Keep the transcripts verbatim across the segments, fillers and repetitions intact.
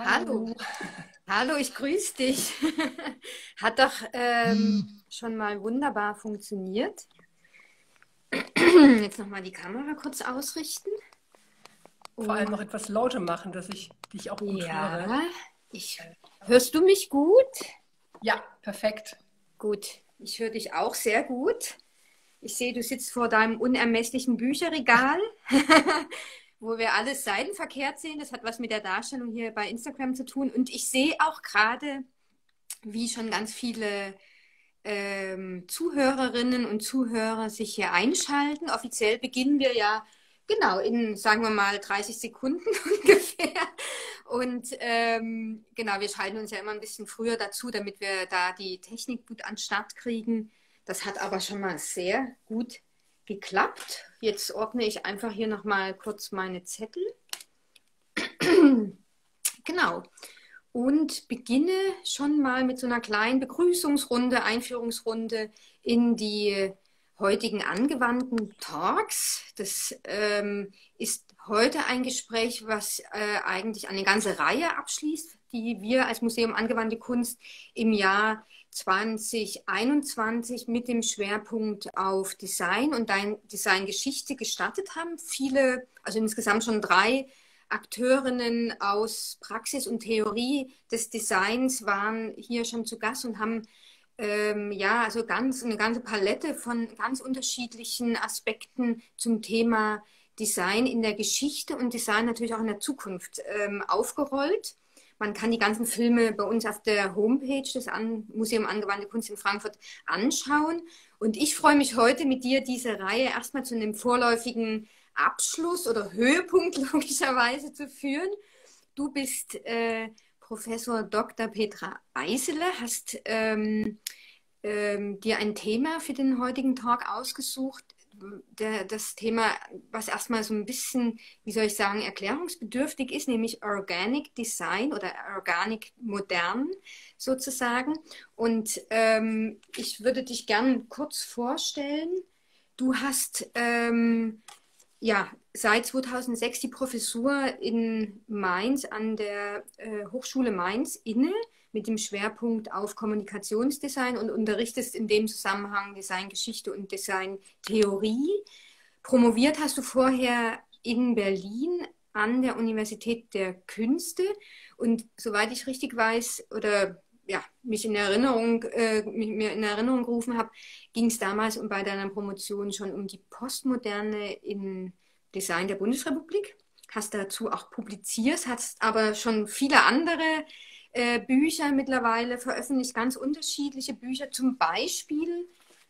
Hallo, Hallo. hallo, ich grüße dich. Hat doch ähm, schon mal wunderbar funktioniert. Jetzt nochmal die Kamera kurz ausrichten. Vor allem Und noch etwas lauter machen, dass ich dich auch gut höre. ja, ich, hörst du mich gut? Ja, perfekt. Gut, ich höre dich auch sehr gut. Ich sehe, du sitzt vor deinem unermesslichen Bücherregal, wo wir alles seitenverkehrt sehen. Das hat was mit der Darstellung hier bei Instagram zu tun. Und ich sehe auch gerade, wie schon ganz viele ähm, Zuhörerinnen und Zuhörer sich hier einschalten. Offiziell beginnen wir ja genau in, sagen wir mal, dreißig Sekunden ungefähr. Und ähm, genau, wir schalten uns ja immer ein bisschen früher dazu, damit wir da die Technik gut an den Start kriegen. Das hat aber schon mal sehr gut geklappt. Jetzt ordne ich einfach hier nochmal kurz meine Zettel. Genau. Und beginne schon mal mit so einer kleinen Begrüßungsrunde, Einführungsrunde in die heutigen angewandten Talks. Das ähm, ist heute ein Gespräch, was äh, eigentlich eine ganze Reihe abschließt, die wir als Museum Angewandte Kunst im Jahr zwanzig einundzwanzig mit dem Schwerpunkt auf Design und Designgeschichte gestartet haben. Viele, also insgesamt schon drei Akteurinnen aus Praxis und Theorie des Designs waren hier schon zu Gast und haben ähm, ja also ganz eine ganze Palette von ganz unterschiedlichen Aspekten zum Thema Design in der Geschichte und Design natürlich auch in der Zukunft ähm, aufgerollt. Man kann die ganzen Filme bei uns auf der Homepage des An Museum Angewandte Kunst in Frankfurt anschauen. Und ich freue mich heute mit dir, diese Reihe erstmal zu einem vorläufigen Abschluss oder Höhepunkt logischerweise zu führen. Du bist äh, Professor Doktor Petra Eisele, hast ähm, ähm, dir ein Thema für den heutigen Talk ausgesucht. Der, das Thema, was erstmal so ein bisschen, wie soll ich sagen, erklärungsbedürftig ist, nämlich Organic Design oder Organic Modern sozusagen. Und ähm, ich würde dich gern kurz vorstellen. Du hast ähm, ja, seit zweitausendsechs die Professur in Mainz an der äh, Hochschule Mainz inne mit dem Schwerpunkt auf Kommunikationsdesign und unterrichtest in dem Zusammenhang Designgeschichte und Designtheorie. Promoviert hast du vorher in Berlin an der Universität der Künste und soweit ich richtig weiß oder ja, mich in Erinnerung, äh, mich, mir in Erinnerung gerufen habe, ging es damals und bei deiner Promotion schon um die Postmoderne im Design der Bundesrepublik. Hast dazu auch publiziert, hast aber schon viele andere äh, Bücher mittlerweile veröffentlicht, ganz unterschiedliche Bücher, zum Beispiel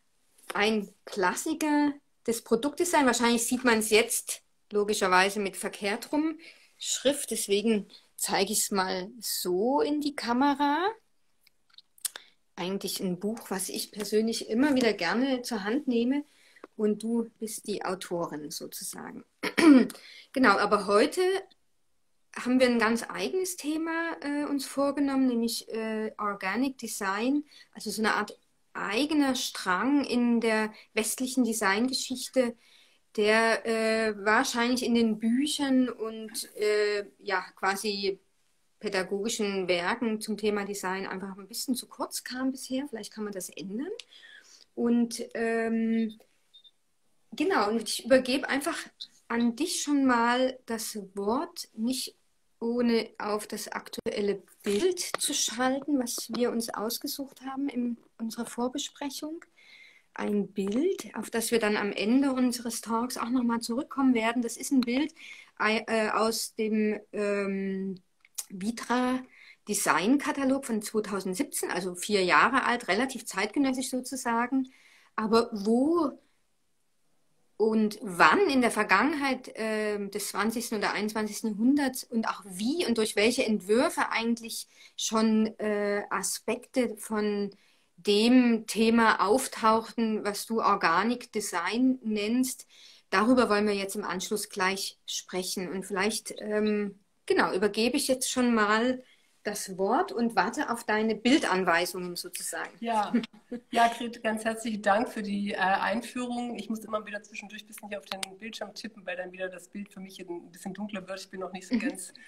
ein Klassiker des Produktdesign. Wahrscheinlich sieht man es jetzt logischerweise mit verkehrt rum Schrift, deswegen zeige ich es mal so in die Kamera. Eigentlich ein Buch, was ich persönlich immer wieder gerne zur Hand nehme und du bist die Autorin sozusagen. Genau, aber heute haben wir ein ganz eigenes Thema äh, uns vorgenommen, nämlich äh, Organic Design, also so eine Art eigener Strang in der westlichen Designgeschichte, der äh, wahrscheinlich in den Büchern und äh, ja quasi pädagogischen Werken zum Thema Design einfach ein bisschen zu kurz kam bisher. Vielleicht kann man das ändern. Und ähm, genau, und ich übergebe einfach an dich schon mal das Wort, nicht ohne auf das aktuelle Bild zu schalten, was wir uns ausgesucht haben in unserer Vorbesprechung. Ein Bild, auf das wir dann am Ende unseres Talks auch nochmal zurückkommen werden. Das ist ein Bild äh, aus dem ähm, Vitra Design-Katalog von zweitausendsiebzehn, also vier Jahre alt, relativ zeitgenössisch sozusagen. Aber wo und wann in der Vergangenheit äh, des zwanzigsten oder einundzwanzigsten Jahrhunderts und auch wie und durch welche Entwürfe eigentlich schon äh, Aspekte von dem Thema auftauchten, was du Organic Design nennst, darüber wollen wir jetzt im Anschluss gleich sprechen. Und vielleicht, ähm, genau, übergebe ich jetzt schon mal das Wort und warte auf deine Bildanweisungen sozusagen. Ja, ja, Gret, ganz herzlichen Dank für die äh, Einführung. Ich muss immer wieder zwischendurch ein bisschen hier auf den Bildschirm tippen, weil dann wieder das Bild für mich ein bisschen dunkler wird. Ich bin noch nicht so ganz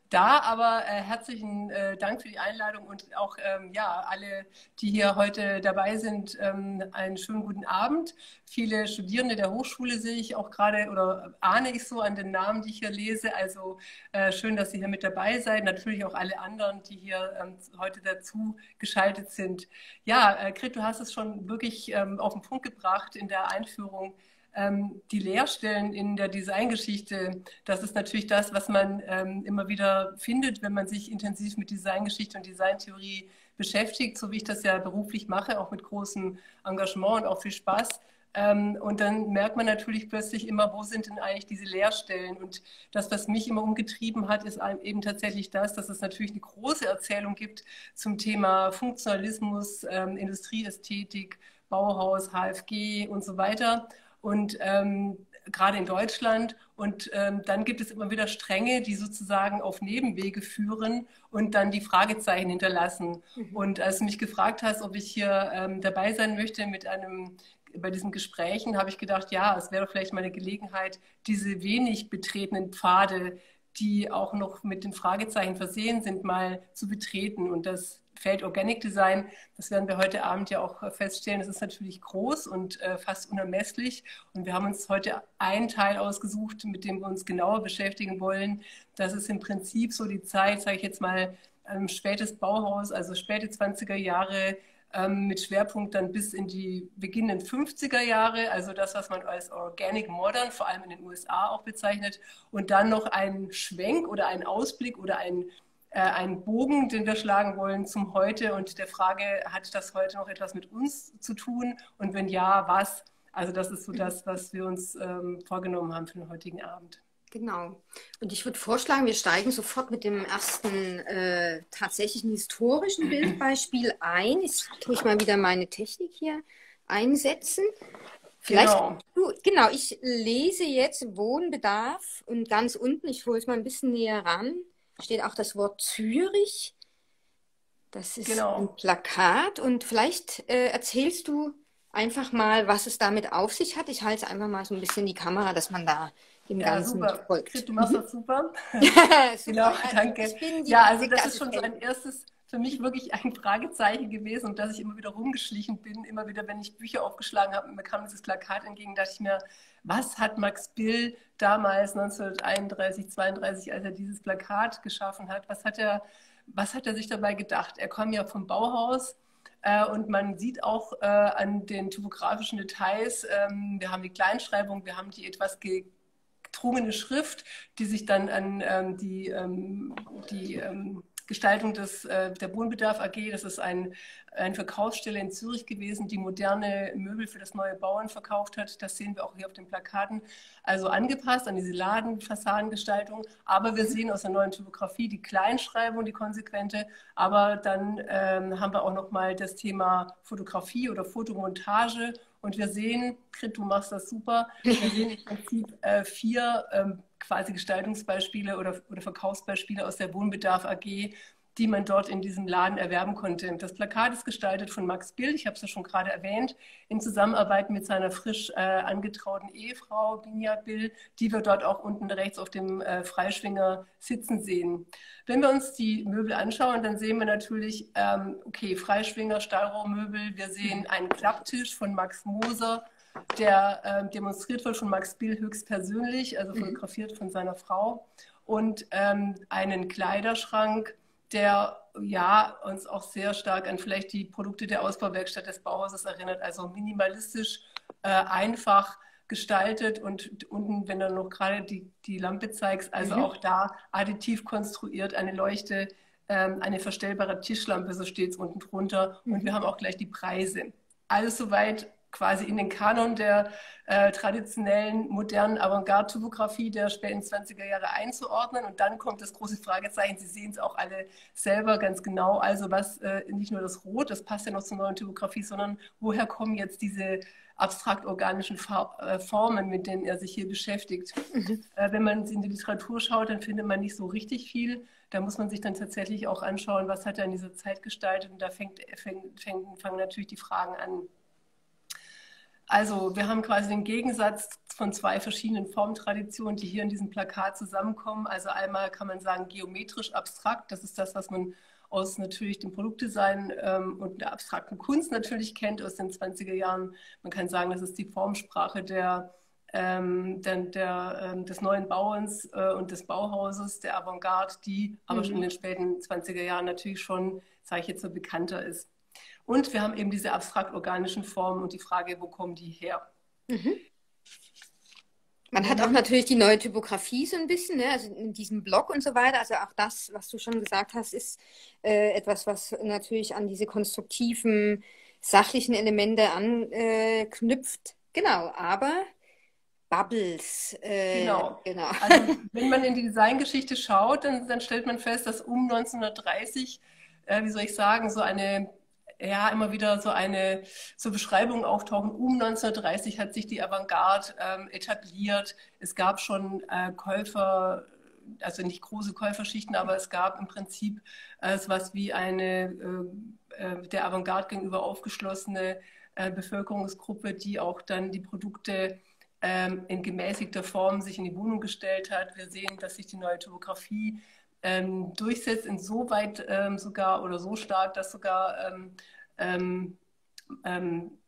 da, aber äh, herzlichen äh, Dank für die Einladung und auch ähm, ja, alle, die hier heute dabei sind, ähm, einen schönen guten Abend. Viele Studierende der Hochschule sehe ich auch gerade oder ahne ich so an den Namen, die ich hier lese. Also äh, schön, dass Sie hier mit dabei seid. Natürlich auch alle anderen, die hier ähm, heute dazu geschaltet sind. Ja, äh, Grit, du hast es schon wirklich ähm, auf den Punkt gebracht in der Einführung. Ähm, die Leerstellen in der Designgeschichte, das ist natürlich das, was man ähm, immer wieder findet, wenn man sich intensiv mit Designgeschichte und Designtheorie beschäftigt, so wie ich das ja beruflich mache, auch mit großem Engagement und auch viel Spaß. Ähm, und dann merkt man natürlich plötzlich immer, wo sind denn eigentlich diese Leerstellen? Und das, was mich immer umgetrieben hat, ist eben tatsächlich das, dass es natürlich eine große Erzählung gibt zum Thema Funktionalismus, ähm, Industrieästhetik, Bauhaus, H F G und so weiter. Und ähm, gerade in Deutschland. Und ähm, dann gibt es immer wieder Stränge, die sozusagen auf Nebenwege führen und dann die Fragezeichen hinterlassen. Mhm. Und als du mich gefragt hast, ob ich hier ähm, dabei sein möchte mit einem, bei diesen Gesprächen, habe ich gedacht, ja, es wäre doch vielleicht mal eine Gelegenheit, diese wenig betretenen Pfade, die auch noch mit den Fragezeichen versehen sind, mal zu betreten. Und das Feld Organic Design, das werden wir heute Abend ja auch feststellen, das ist natürlich groß und äh, fast unermesslich. Und wir haben uns heute einen Teil ausgesucht, mit dem wir uns genauer beschäftigen wollen. Das ist im Prinzip so die Zeit, sage ich jetzt mal, ähm, spätes Bauhaus, also späte zwanziger Jahre, ähm, mit Schwerpunkt dann bis in die beginnenden fünfziger Jahre, also das, was man als Organic Modern, vor allem in den U S A auch bezeichnet. Und dann noch ein Schwenk oder ein Ausblick oder ein einen Bogen, den wir schlagen wollen zum Heute und der Frage, hat das heute noch etwas mit uns zu tun? Und wenn ja, was? Also das ist so das, was wir uns ähm, vorgenommen haben für den heutigen Abend. Genau. Und ich würde vorschlagen, wir steigen sofort mit dem ersten äh, tatsächlichen historischen Bildbeispiel ein. Jetzt tue ich mal wieder meine Technik hier einsetzen. Vielleicht, genau. Du, genau, ich lese jetzt Wohnbedarf und ganz unten, ich hole es mal ein bisschen näher ran, steht auch das Wort Zürich. Das ist genau. ein Plakat. Und vielleicht äh, erzählst du einfach mal, was es damit auf sich hat. Ich halte es einfach mal so ein bisschen in die Kamera, dass man da dem ja, Ganzen super. folgt. Du machst das super. super. Genau, danke. Die Ja, also das ist schon so ein erstes, für mich wirklich ein Fragezeichen gewesen und dass ich immer wieder rumgeschlichen bin, immer wieder, wenn ich Bücher aufgeschlagen habe, mir kam dieses Plakat entgegen, dachte ich mir, was hat Max Bill damals neunzehnhunderteinunddreißig, zweiunddreißig, als er dieses Plakat geschaffen hat, was hat er, was hat er sich dabei gedacht? Er kam ja vom Bauhaus äh, und man sieht auch äh, an den typografischen Details, ähm, wir haben die Kleinschreibung, wir haben die etwas gedrungene Schrift, die sich dann an ähm, die, ähm, die ähm, Gestaltung des, äh, der Wohnbedarf A G, das ist ein, eine Verkaufsstelle in Zürich gewesen, die moderne Möbel für das neue Bauen verkauft hat. Das sehen wir auch hier auf den Plakaten. Also angepasst an diese Ladenfassadengestaltung. Aber wir sehen aus der neuen Typografie die Kleinschreibung, die konsequente. Aber dann ähm, haben wir auch nochmal das Thema Fotografie oder Fotomontage. Und wir sehen, Grit, du machst das super, wir sehen im Prinzip äh, vier ähm, quasi Gestaltungsbeispiele oder, oder Verkaufsbeispiele aus der Wohnbedarf A G, die man dort in diesem Laden erwerben konnte. Das Plakat ist gestaltet von Max Bill, ich habe es ja schon gerade erwähnt, in Zusammenarbeit mit seiner frisch äh, angetrauten Ehefrau Binja Bill, die wir dort auch unten rechts auf dem äh, Freischwinger sitzen sehen. Wenn wir uns die Möbel anschauen, dann sehen wir natürlich, ähm, okay, Freischwinger, Stahlrohrmöbel, wir sehen einen Klapptisch von Max Moser, der äh, demonstriert wird von Max Bill höchstpersönlich, also fotografiert von seiner Frau, und ähm, einen Kleiderschrank, der ja uns auch sehr stark an vielleicht die Produkte der Ausbauwerkstatt des Bauhauses erinnert, also minimalistisch, äh, einfach gestaltet und unten, wenn du noch gerade die, die Lampe zeigst, also mhm. auch da additiv konstruiert, eine Leuchte, ähm, eine verstellbare Tischlampe, so steht es unten drunter, mhm. und wir haben auch gleich die Preise. Alles soweit quasi in den Kanon der äh, traditionellen, modernen Avantgarde-Typografie der späten zwanziger Jahre einzuordnen. Und dann kommt das große Fragezeichen, Sie sehen es auch alle selber ganz genau, also was, äh, nicht nur das Rot, das passt ja noch zur neuen Typografie, sondern woher kommen jetzt diese abstrakt-organischen Formen, mit denen er sich hier beschäftigt. Mhm. Äh, wenn man in die Literatur schaut, dann findet man nicht so richtig viel. Da muss man sich dann tatsächlich auch anschauen, was hat er in dieser Zeit gestaltet. Und da fängt, fängt, fängt, fangen natürlich die Fragen an. Also wir haben quasi den Gegensatz von zwei verschiedenen Formtraditionen, die hier in diesem Plakat zusammenkommen. Also einmal kann man sagen geometrisch abstrakt, das ist das, was man aus natürlich dem Produktdesign ähm, und der abstrakten Kunst natürlich kennt aus den zwanziger Jahren. Man kann sagen, das ist die Formsprache der, ähm, der, der, ähm, des neuen Bauens äh, und des Bauhauses, der Avantgarde, die aber schon in den späten zwanziger Jahren natürlich schon, sage ich jetzt so, bekannter ist. Und wir haben eben diese abstrakt-organischen Formen und die Frage, wo kommen die her? Mhm. Man hat auch natürlich die neue Typografie so ein bisschen, ne? Also in diesem Blog und so weiter. Also auch das, was du schon gesagt hast, ist äh, etwas, was natürlich an diese konstruktiven, sachlichen Elemente anknüpft. Genau, aber Bubbles. Äh, Genau. genau. Also wenn man in die Designgeschichte schaut, dann, dann stellt man fest, dass um neunzehnhundertdreißig, äh, wie soll ich sagen, so eine ja, immer wieder so eine so Beschreibungen auftauchen. Um neunzehnhundertdreißig hat sich die Avantgarde ähm, etabliert. Es gab schon äh, Käufer, also nicht große Käuferschichten, aber es gab im Prinzip äh, so was wie eine äh, äh, der Avantgarde gegenüber aufgeschlossene äh, Bevölkerungsgruppe, die auch dann die Produkte ähm, in gemäßigter Form sich in die Wohnung gestellt hat. Wir sehen, dass sich die neue Typografie Ähm, durchsetzt, insoweit ähm, sogar oder so stark, dass sogar ähm, ähm, ähm,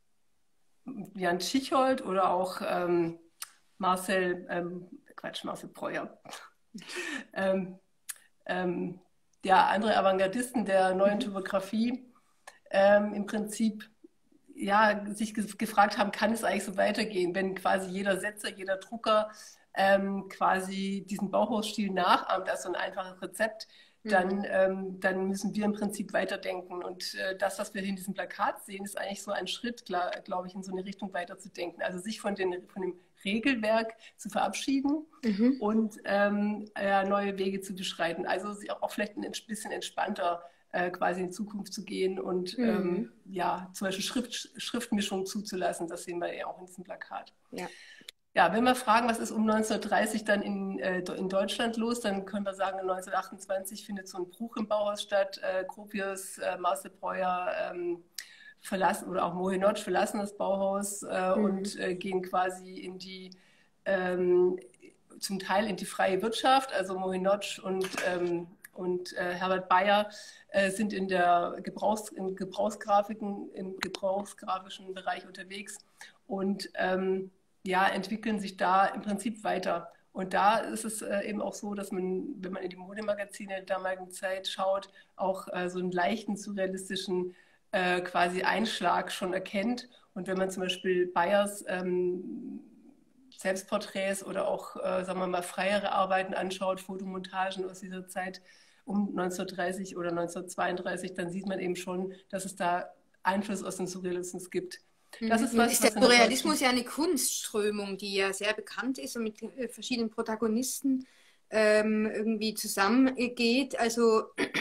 Jan Tschichold oder auch ähm, Marcel, ähm, Quatsch, Marcel Breuer, ähm, ähm, ja, andere Avantgardisten der neuen Typografie ähm, im Prinzip ja, sich ge gefragt haben, kann es eigentlich so weitergehen, wenn quasi jeder Setzer, jeder Drucker ähm, quasi diesen Bauhausstil nachahmt, also ein einfaches Rezept, dann, mhm. ähm, dann müssen wir im Prinzip weiterdenken. Und äh, das, was wir hier in diesem Plakat sehen, ist eigentlich so ein Schritt, glaube ich, in so eine Richtung weiterzudenken. Also sich von, den, von dem Regelwerk zu verabschieden mhm. und ähm, ja, neue Wege zu beschreiten. Also auch, auch vielleicht ein bisschen entspannter äh, quasi in die Zukunft zu gehen und mhm. ähm, ja, zum Beispiel Schrift, Schriftmischung zuzulassen. Das sehen wir ja auch in diesem Plakat. Ja. Ja, wenn wir fragen, was ist um neunzehnhundertdreißig dann in, äh, in Deutschland los, dann können wir sagen, neunzehnhundertachtundzwanzig findet so ein Bruch im Bauhaus statt. Äh, Gropius, äh, Marcel Breuer ähm, verlassen oder auch Mohin-Notch verlassen das Bauhaus äh, mhm. und äh, gehen quasi in die, ähm, zum Teil in die freie Wirtschaft. Also Mohin-Notch und, ähm, und äh, Herbert Bayer äh, sind in der Gebrauchs-, in Gebrauchsgrafiken, im gebrauchsgrafischen Bereich unterwegs und ähm, ja, entwickeln sich da im Prinzip weiter. Und da ist es äh, eben auch so, dass man, wenn man in die Modemagazine der damaligen Zeit schaut, auch äh, so einen leichten surrealistischen äh, quasi Einschlag schon erkennt. Und wenn man zum Beispiel Bayers ähm, Selbstporträts oder auch, äh, sagen wir mal, freiere Arbeiten anschaut, Fotomontagen aus dieser Zeit um neunzehnhundertdreißig oder neunzehnhundertzweiunddreißig, dann sieht man eben schon, dass es da Einfluss aus dem Surrealismus gibt. Das ist, was, ist der Surrealismus ja eine Kunstströmung, die ja sehr bekannt ist und mit verschiedenen Protagonisten ähm, irgendwie zusammengeht. Also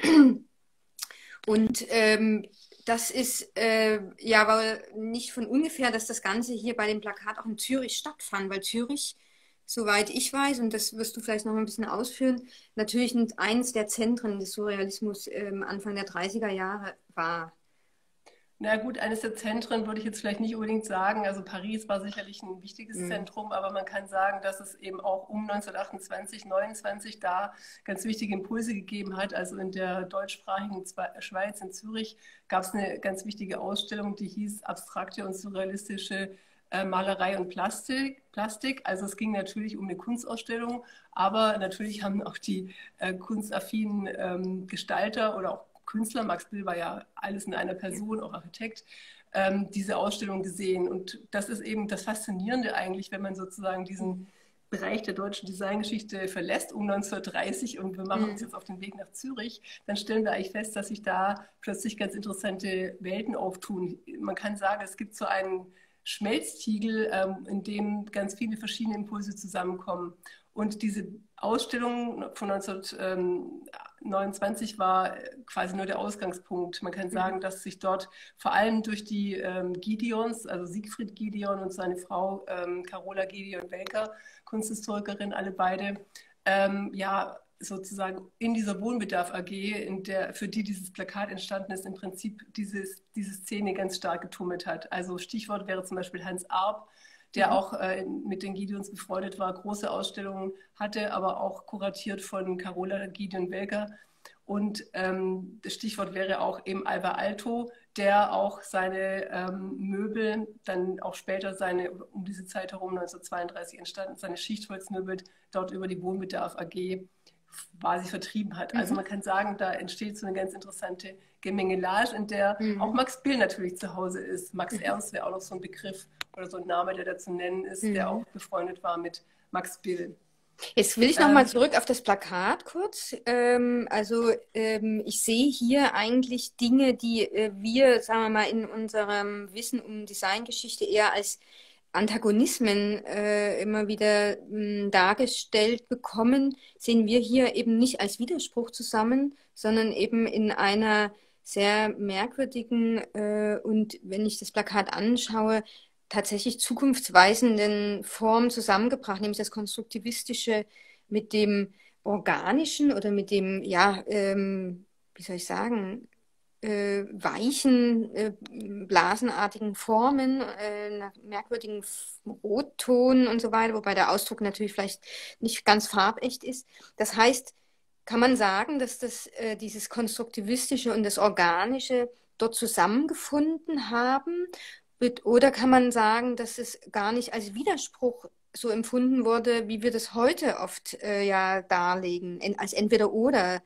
und ähm, das ist äh, ja aber nicht von ungefähr, dass das Ganze hier bei dem Plakat auch in Zürich stattfand, weil Zürich, soweit ich weiß, und das wirst du vielleicht noch ein bisschen ausführen, natürlich eins der Zentren des Surrealismus ähm, Anfang der dreißiger Jahre war. Na gut, eines der Zentren würde ich jetzt vielleicht nicht unbedingt sagen. Also Paris war sicherlich ein wichtiges mhm. Zentrum, aber man kann sagen, dass es eben auch um neunzehnhundertachtundzwanzig, neunundzwanzig da ganz wichtige Impulse gegeben hat. Also in der deutschsprachigen Schweiz, in Zürich, gab es eine ganz wichtige Ausstellung, die hieß Abstrakte und surrealistische äh, Malerei und Plastik, Plastik. Also es ging natürlich um eine Kunstausstellung, aber natürlich haben auch die äh, kunstaffinen ähm, Gestalter oder auch Künstler, Max Bill war ja alles in einer Person, auch Architekt, ähm, diese Ausstellung gesehen. Und das ist eben das Faszinierende eigentlich, wenn man sozusagen diesen Bereich der deutschen Designgeschichte verlässt um neunzehnhundertdreißig und wir machen uns jetzt auf den Weg nach Zürich, dann stellen wir eigentlich fest, dass sich da plötzlich ganz interessante Welten auftun. Man kann sagen, es gibt so einen Schmelztiegel, ähm, in dem ganz viele verschiedene Impulse zusammenkommen. Und diese Ausstellung von neunzehnhundertneunundzwanzig war quasi nur der Ausgangspunkt. Man kann sagen, dass sich dort vor allem durch die ähm, Gideons, also Siegfried Gideon und seine Frau ähm, Carola Gideon-Welker, Kunsthistorikerin, alle beide, ähm, ja, sozusagen in dieser Wohnbedarf A G, in der, für die dieses Plakat entstanden ist, im Prinzip dieses, diese Szene ganz stark getummelt hat. Also Stichwort wäre zum Beispiel Hans Arp, der auch äh, mit den Gideons befreundet war, große Ausstellungen hatte, aber auch kuratiert von Carola Gideon-Welger. Und ähm, das Stichwort wäre auch eben Alvar Aalto, der auch seine ähm, Möbel, dann auch später seine, um diese Zeit herum, neunzehnhundertzweiunddreißig entstanden, seine Schichtholzmöbel dort über die Wohnbedarf A G quasi vertrieben hat. Mhm. Also man kann sagen, da entsteht so eine ganz interessante Gemengelage, in der mhm. auch Max Bill natürlich zu Hause ist. Max mhm. Ernst wäre auch noch so ein Begriff oder so ein Name, der da zu nennen ist, mhm. der auch befreundet war mit Max Bill. Jetzt will ich noch ähm, mal zurück auf das Plakat kurz. Ähm, also ähm, ich sehe hier eigentlich Dinge, die äh, wir, sagen wir mal, in unserem Wissen um Designgeschichte eher als Antagonismen äh, immer wieder mh, dargestellt bekommen, sehen wir hier eben nicht als Widerspruch zusammen, sondern eben in einer sehr merkwürdigen äh, und, wenn ich das Plakat anschaue, tatsächlich zukunftsweisenden Form zusammengebracht, nämlich das Konstruktivistische mit dem Organischen oder mit dem, ja, ähm, wie soll ich sagen, äh, weichen, äh, blasenartigen Formen, äh, nach merkwürdigen Rotton und so weiter, wobei der Ausdruck natürlich vielleicht nicht ganz farbecht ist. Das heißt, kann man sagen, dass das, äh, dieses Konstruktivistische und das Organische dort zusammengefunden haben? Oder kann man sagen, dass es gar nicht als Widerspruch so empfunden wurde, wie wir das heute oft äh, ja darlegen, en als entweder oder?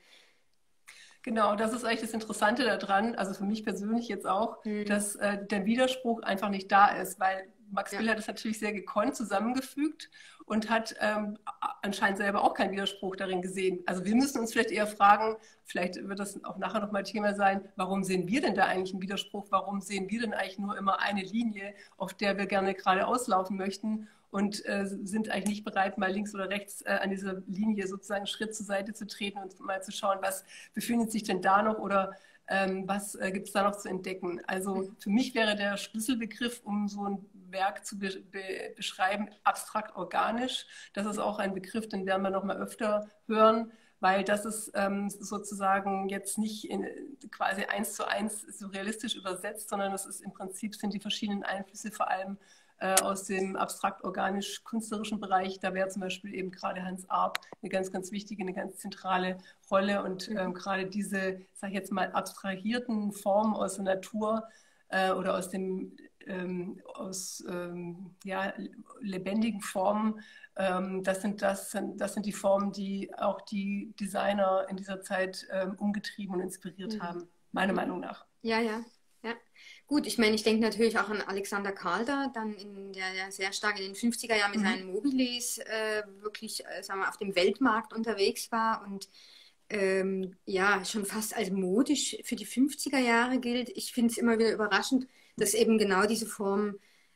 Genau, das ist eigentlich das Interessante daran, also für mich persönlich jetzt auch, mhm. dass äh, der Widerspruch einfach nicht da ist, weil Max Bill ja. hat es natürlich sehr gekonnt zusammengefügt und hat ähm, anscheinend selber auch keinen Widerspruch darin gesehen. Also wir müssen uns vielleicht eher fragen, vielleicht wird das auch nachher nochmal Thema sein, warum sehen wir denn da eigentlich einen Widerspruch? Warum sehen wir denn eigentlich nur immer eine Linie, auf der wir gerne geradeaus laufen möchten? Und äh, sind eigentlich nicht bereit, mal links oder rechts äh, an dieser Linie sozusagen einen Schritt zur Seite zu treten und mal zu schauen, was befindet sich denn da noch oder ähm, was äh, gibt es da noch zu entdecken. Also für mich wäre der Schlüsselbegriff, um so ein Werk zu be be beschreiben, abstrakt organisch. Das ist auch ein Begriff, den werden wir noch mal öfter hören, weil das ist ähm, sozusagen jetzt nicht in, quasi eins zu eins surrealistisch übersetzt, sondern das ist im Prinzip sind die verschiedenen Einflüsse vor allem aus dem abstrakt-organisch-künstlerischen Bereich. Da wäre zum Beispiel eben gerade Hans Arp eine ganz, ganz wichtige, eine ganz zentrale Rolle. Und ähm, gerade diese, sage ich jetzt mal, abstrahierten Formen aus der Natur äh, oder aus dem ähm, aus ähm, ja, lebendigen Formen, ähm, das, sind, das, sind, das sind die Formen, die auch die Designer in dieser Zeit ähm, umgetrieben und inspiriert mhm. haben, meiner Meinung nach. Ja, ja. Ja, gut, ich meine, ich denke natürlich auch an Alexander Calder, dann in der, der sehr stark in den fünfziger Jahren mit mhm. seinen Mobiles äh, wirklich, äh, sagen wir, auf dem Weltmarkt unterwegs war und ähm, ja, schon fast als modisch für die fünfziger Jahre gilt. Ich finde es immer wieder überraschend, dass eben genau diese Form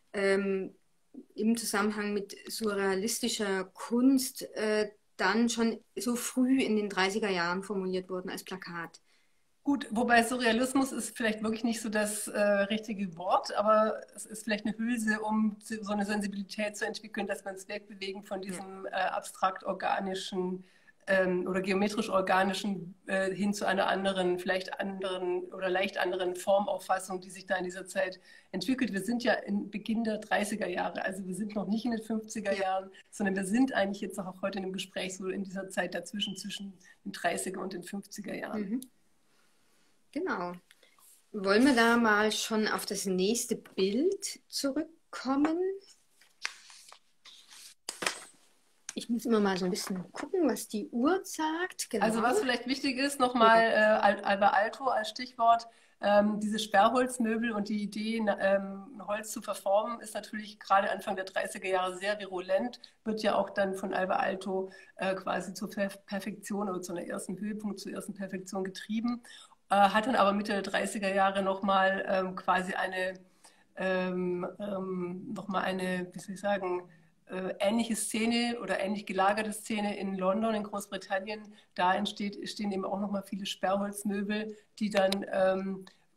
ähm, im Zusammenhang mit surrealistischer Kunst äh, dann schon so früh in den dreißiger Jahren formuliert wurden als Plakat. Gut, wobei Surrealismus ist vielleicht wirklich nicht so das äh, richtige Wort, aber es ist vielleicht eine Hülse, um so eine Sensibilität zu entwickeln, dass man es wegbewegen von diesem äh, abstrakt-organischen ähm, oder geometrisch-organischen äh, hin zu einer anderen, vielleicht anderen oder leicht anderen Formauffassung, die sich da in dieser Zeit entwickelt. Wir sind ja in Beginn der dreißiger Jahre, also wir sind noch nicht in den fünfziger Jahren, sondern wir sind eigentlich jetzt auch heute in dem Gespräch so in dieser Zeit dazwischen, zwischen den dreißiger und den fünfziger Jahren. Mhm. Genau. Wollen wir da mal schon auf das nächste Bild zurückkommen? Ich muss immer mal so ein bisschen gucken, was die Uhr sagt. Genau. Also was vielleicht wichtig ist, nochmal äh, Alvar Aalto als Stichwort, ähm, diese Sperrholzmöbel und die Idee, ähm, Holz zu verformen, ist natürlich gerade Anfang der dreißiger Jahre sehr virulent, wird ja auch dann von Alvar Aalto äh, quasi zur Perfektion oder zu einer ersten Höhepunkt, zur ersten Perfektion getrieben. Hat dann aber Mitte der dreißiger Jahre nochmal ähm, quasi eine, ähm, ähm, noch mal eine, wie soll ich sagen, äh, ähnliche Szene oder ähnlich gelagerte Szene in London, in Großbritannien. Da entsteht, stehen eben auch nochmal viele Sperrholzmöbel, die dann ähm,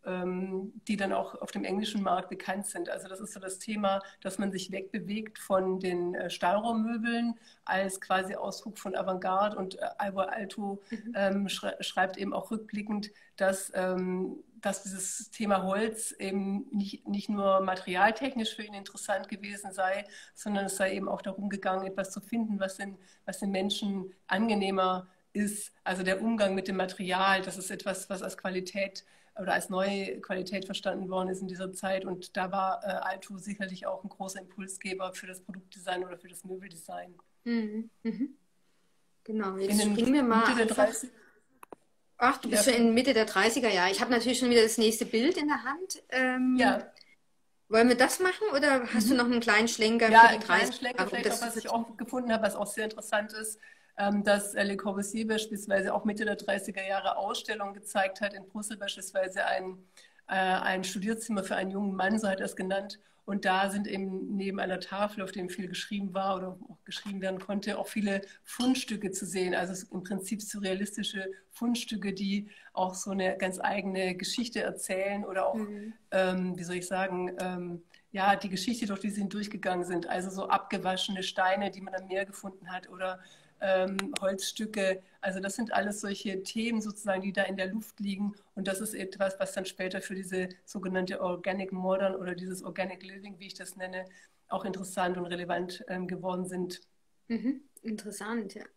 ähm, die dann auch auf dem englischen Markt bekannt sind. Also das ist so das Thema, dass man sich wegbewegt von den äh, Stahlraummöbeln als quasi Ausdruck von Avantgarde. Und äh, Alvar Aalto Mhm. ähm, schrei schreibt eben auch rückblickend, dass, ähm, dass dieses Thema Holz eben nicht, nicht nur materialtechnisch für ihn interessant gewesen sei, sondern es sei eben auch darum gegangen, etwas zu finden, was den, was den Menschen angenehmer ist. Also der Umgang mit dem Material, das ist etwas, was als Qualität oder als neue Qualität verstanden worden ist in dieser Zeit. Und da war äh, Aalto sicherlich auch ein großer Impulsgeber für das Produktdesign oder für das Möbeldesign. Mhm. Mhm. Genau, In jetzt den springen wir mal Mitte der einfach. dreißig Ach, du Ja, bist schon in Mitte der dreißiger Jahre. Ich habe natürlich schon wieder das nächste Bild in der Hand. Ähm, ja. wollen wir das machen oder hast du noch Mhm. einen kleinen Schlenker Ja, für die einen kleinen dreißiger Schlenker Jahre, um vielleicht das auch, zu was ich vertiefen? auch gefunden habe, was auch sehr interessant ist, ähm, dass äh, Le Corbusier beispielsweise auch Mitte der dreißiger Jahre Ausstellungen gezeigt hat, in Brüssel beispielsweise ein, äh, ein Studierzimmer für einen jungen Mann, so hat er es genannt. Und da sind eben neben einer Tafel, auf dem viel geschrieben war oder auch geschrieben werden konnte, auch viele Fundstücke zu sehen. Also im Prinzip surrealistische Fundstücke, die auch so eine ganz eigene Geschichte erzählen oder auch, Mhm. ähm, wie soll ich sagen, ähm, ja, die Geschichte, durch die sie durchgegangen sind. Also so abgewaschene Steine, die man am Meer gefunden hat oder ähm, Holzstücke. Also das sind alles solche Themen sozusagen, die da in der Luft liegen. Und das ist etwas, was dann später für diese sogenannte Organic Modern oder dieses Organic Living, wie ich das nenne, auch interessant und relevant ähm, geworden sind. Mhm. Interessant, ja.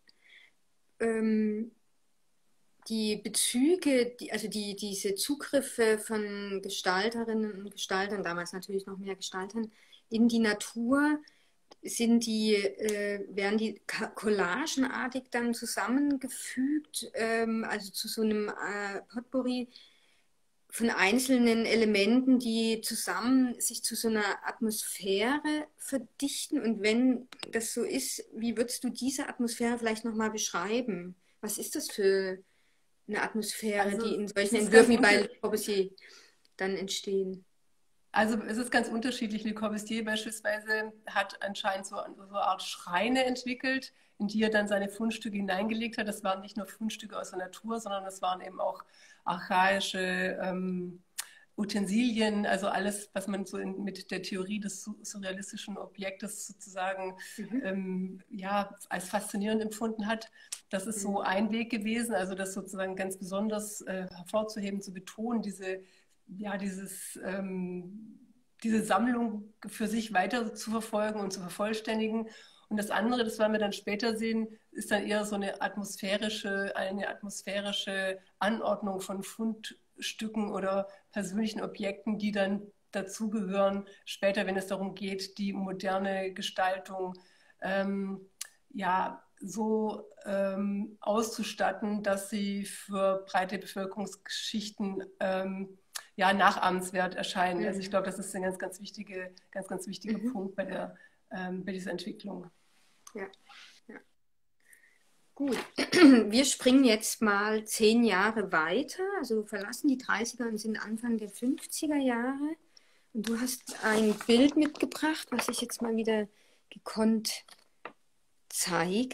Ähm, die Bezüge, die, also die, diese Zugriffe von Gestalterinnen und Gestaltern, damals natürlich noch mehr Gestaltern, in die Natur, sind die, äh, werden die ka- collagenartig dann zusammengefügt, ähm, also zu so einem äh, Potpourri von einzelnen Elementen, die zusammen sich zu so einer Atmosphäre verdichten. Und wenn das so ist, wie würdest du diese Atmosphäre vielleicht nochmal beschreiben? Was ist das für eine Atmosphäre, die Also in es solchen ist ganz Entwürfen wie bei unter Le Corbusier dann entstehen? Also es ist ganz unterschiedlich. Le Corbusier beispielsweise hat anscheinend so, so eine Art Schreine entwickelt, in die er dann seine Fundstücke hineingelegt hat. Das waren nicht nur Fundstücke aus der Natur, sondern das waren eben auch archaische ähm, Utensilien, also alles, was man so in, mit der Theorie des surrealistischen Objektes sozusagen Mhm. ähm, ja, als faszinierend empfunden hat. Das ist so Mhm. ein Weg gewesen, also das sozusagen ganz besonders äh, hervorzuheben, zu betonen, diese ja, dieses, ähm, diese Sammlung für sich weiter zu verfolgen und zu vervollständigen. Und das andere, das werden wir dann später sehen, ist dann eher so eine atmosphärische, eine atmosphärische Anordnung von Fundstücken oder persönlichen Objekten, die dann dazugehören, später, wenn es darum geht, die moderne Gestaltung ähm, ja, so ähm, auszustatten, dass sie für breite Bevölkerungsschichten ähm, ja, nachahmenswert erscheinen. Also ich Mhm. glaube, das ist ein ganz, ganz, wichtige, ganz, ganz wichtiger Mhm. Punkt bei, der, ähm, bei dieser Entwicklung. Ja, ja. Gut. Wir springen jetzt mal zehn Jahre weiter, also verlassen die dreißiger und sind Anfang der fünfziger Jahre. Und du hast ein Bild mitgebracht, was ich jetzt mal wieder gekonnt zeige.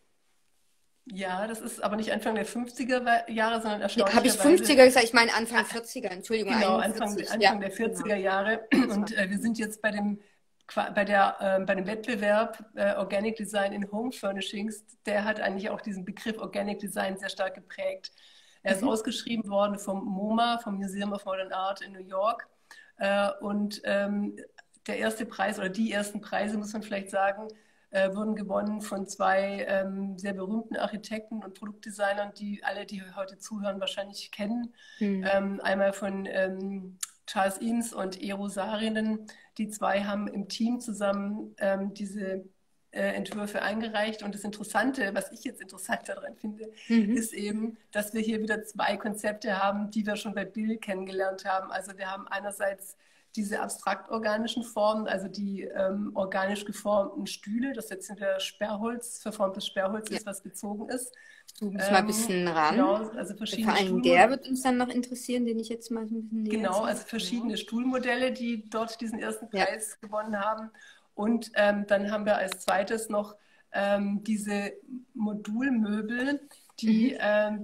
Ja, das ist aber nicht Anfang der fünfziger Jahre, sondern Nee, habe ich erstaunlicherweise fünfziger gesagt? Ich meine Anfang vierziger, Entschuldigung, genau Anfang, einundvierzig. Ja, Anfang der genau. vierziger Jahre. Das war. Und äh, wir sind jetzt bei dem, bei der, äh, bei dem Wettbewerb äh, Organic Design in Home Furnishings. Der hat eigentlich auch diesen Begriff Organic Design sehr stark geprägt. Er ist Mhm. ausgeschrieben worden vom MoMA, vom Museum of Modern Art in New York. Äh, und ähm, der erste Preis oder die ersten Preise, muss man vielleicht sagen, äh, wurden gewonnen von zwei ähm, sehr berühmten Architekten und Produktdesignern, die alle, die heute zuhören, wahrscheinlich kennen. Mhm. Ähm, einmal von ähm, Charles Eames und Eero Saarinen. Die zwei haben im Team zusammen ähm, diese äh, Entwürfe eingereicht. Und das Interessante, was ich jetzt interessant daran finde, Mhm. ist eben, dass wir hier wieder zwei Konzepte haben, die wir schon bei Bill kennengelernt haben. Also wir haben einerseits diese abstrakt-organischen Formen, also die ähm, organisch geformten Stühle, das jetzt hinter Sperrholz, verformtes Sperrholz Ja. ist, was gezogen ist. Zoom es mal ein Ähm, bisschen ran. genau, also Vor verschiedene allem der Stuhlmodelle. wird uns dann noch interessieren, den ich jetzt mal so ein bisschen näher Genau, sehe. also verschiedene Stuhlmodelle, die dort diesen ersten Ja. Preis gewonnen haben. Und ähm, dann haben wir als zweites noch ähm, diese Modulmöbel, die, Mhm. ähm,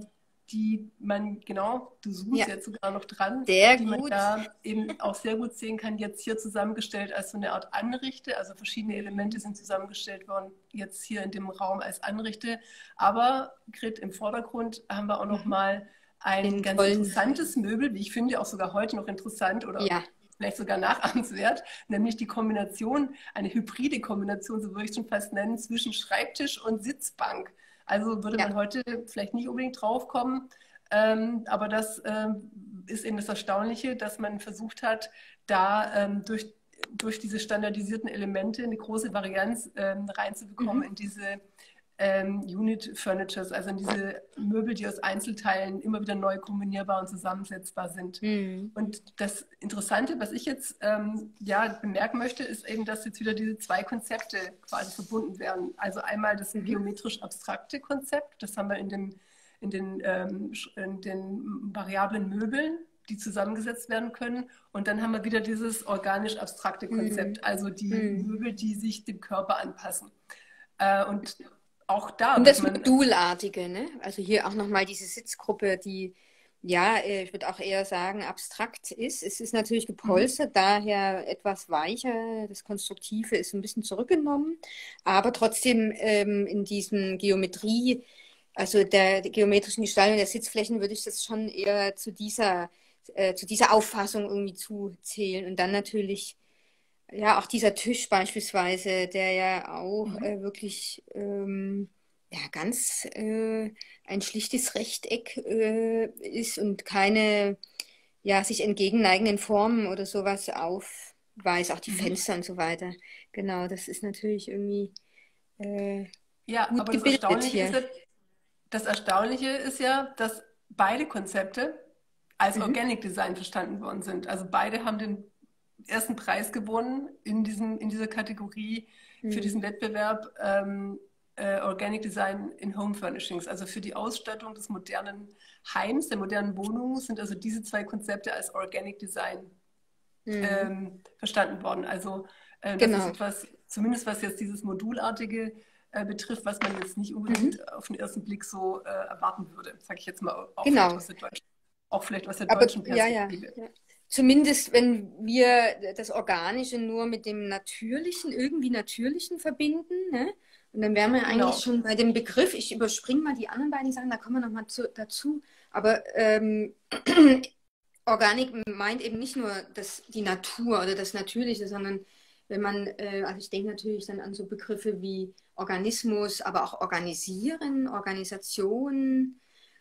die man, genau, du suchst Ja, jetzt sogar noch dran, sehr die man gut. da eben auch sehr gut sehen kann, jetzt hier zusammengestellt als so eine Art Anrichte. Also verschiedene Elemente Mhm. sind zusammengestellt worden, jetzt hier in dem Raum als Anrichte. Aber Grit, im Vordergrund haben wir auch noch Mhm. mal ein Den ganz tollen, interessantes Möbel, wie ich finde, auch sogar heute noch interessant oder ja, vielleicht sogar nachahmenswert, nämlich die Kombination, eine hybride Kombination, so würde ich es schon fast nennen, zwischen Schreibtisch und Sitzbank. Also würde ja. man heute vielleicht nicht unbedingt drauf kommen, ähm, aber das ähm, ist eben das Erstaunliche, dass man versucht hat, da ähm, durch, durch diese standardisierten Elemente eine große Varianz ähm, reinzubekommen Mhm. in diese ähm, Unit Furnitures, also in diese Möbel, die aus Einzelteilen immer wieder neu kombinierbar und zusammensetzbar sind. Mhm. Und das Interessante, was ich jetzt ähm, ja, bemerken möchte, ist eben, dass jetzt wieder diese zwei Konzepte quasi verbunden werden. Also einmal das Mhm. geometrisch abstrakte Konzept, das haben wir in, dem, in, den, ähm, in den variablen Möbeln, die zusammengesetzt werden können. Und dann haben wir wieder dieses organisch abstrakte Mhm. Konzept, also die Mhm. Möbel, die sich dem Körper anpassen. Äh, und auch da Und wird das man, Modulartige, ne? Also hier auch nochmal diese Sitzgruppe, die, ja, äh, ich würde auch eher sagen, abstrakt ist. Es ist natürlich mhm, gepolstert, daher etwas weicher. Das Konstruktive ist ein bisschen zurückgenommen, aber trotzdem ähm, in diesem Geometrie, also der, der geometrischen Gestaltung der Sitzflächen, würde ich das schon eher zu dieser, äh, zu dieser Auffassung irgendwie zuzählen. Und dann natürlich, ja, auch dieser Tisch beispielsweise, der ja auch mhm, äh, wirklich ähm, ja, ganz äh, ein schlichtes Rechteck äh, ist und keine ja, sich entgegenneigenden Formen oder sowas aufweist, auch die mhm. Fenster und so weiter. Genau, das ist natürlich irgendwie äh, Ja, gut aber das gebildet Erstaunliche ist hier. ja, das Erstaunliche ist ja, dass beide Konzepte als Mhm. Organic Design verstanden worden sind. Also beide haben den ersten Preis gewonnen in, diesem, in dieser Kategorie für Mhm. diesen Wettbewerb ähm, äh, Organic Design in Home Furnishings. Also für die Ausstattung des modernen Heims, der modernen Wohnung sind also diese zwei Konzepte als Organic Design Mhm. ähm, verstanden worden. Also äh, das ist Genau. etwas, zumindest was jetzt dieses Modulartige äh, betrifft, was man jetzt nicht Mhm. unbedingt auf den ersten Blick so äh, erwarten würde, sage ich jetzt mal, auch vielleicht Genau. aus der deutschen, auch vielleicht aus der Aber deutschen ja, ja, Perspektive. ja. Zumindest wenn wir das Organische nur mit dem Natürlichen, irgendwie Natürlichen verbinden, ne? Und dann wären wir eigentlich Genau. schon bei dem Begriff, ich überspringe mal die anderen beiden Sachen, da kommen wir nochmal dazu. Aber ähm, Organik meint eben nicht nur das, die Natur oder das Natürliche, sondern wenn man, äh, also ich denke natürlich dann an so Begriffe wie Organismus, aber auch organisieren, Organisation,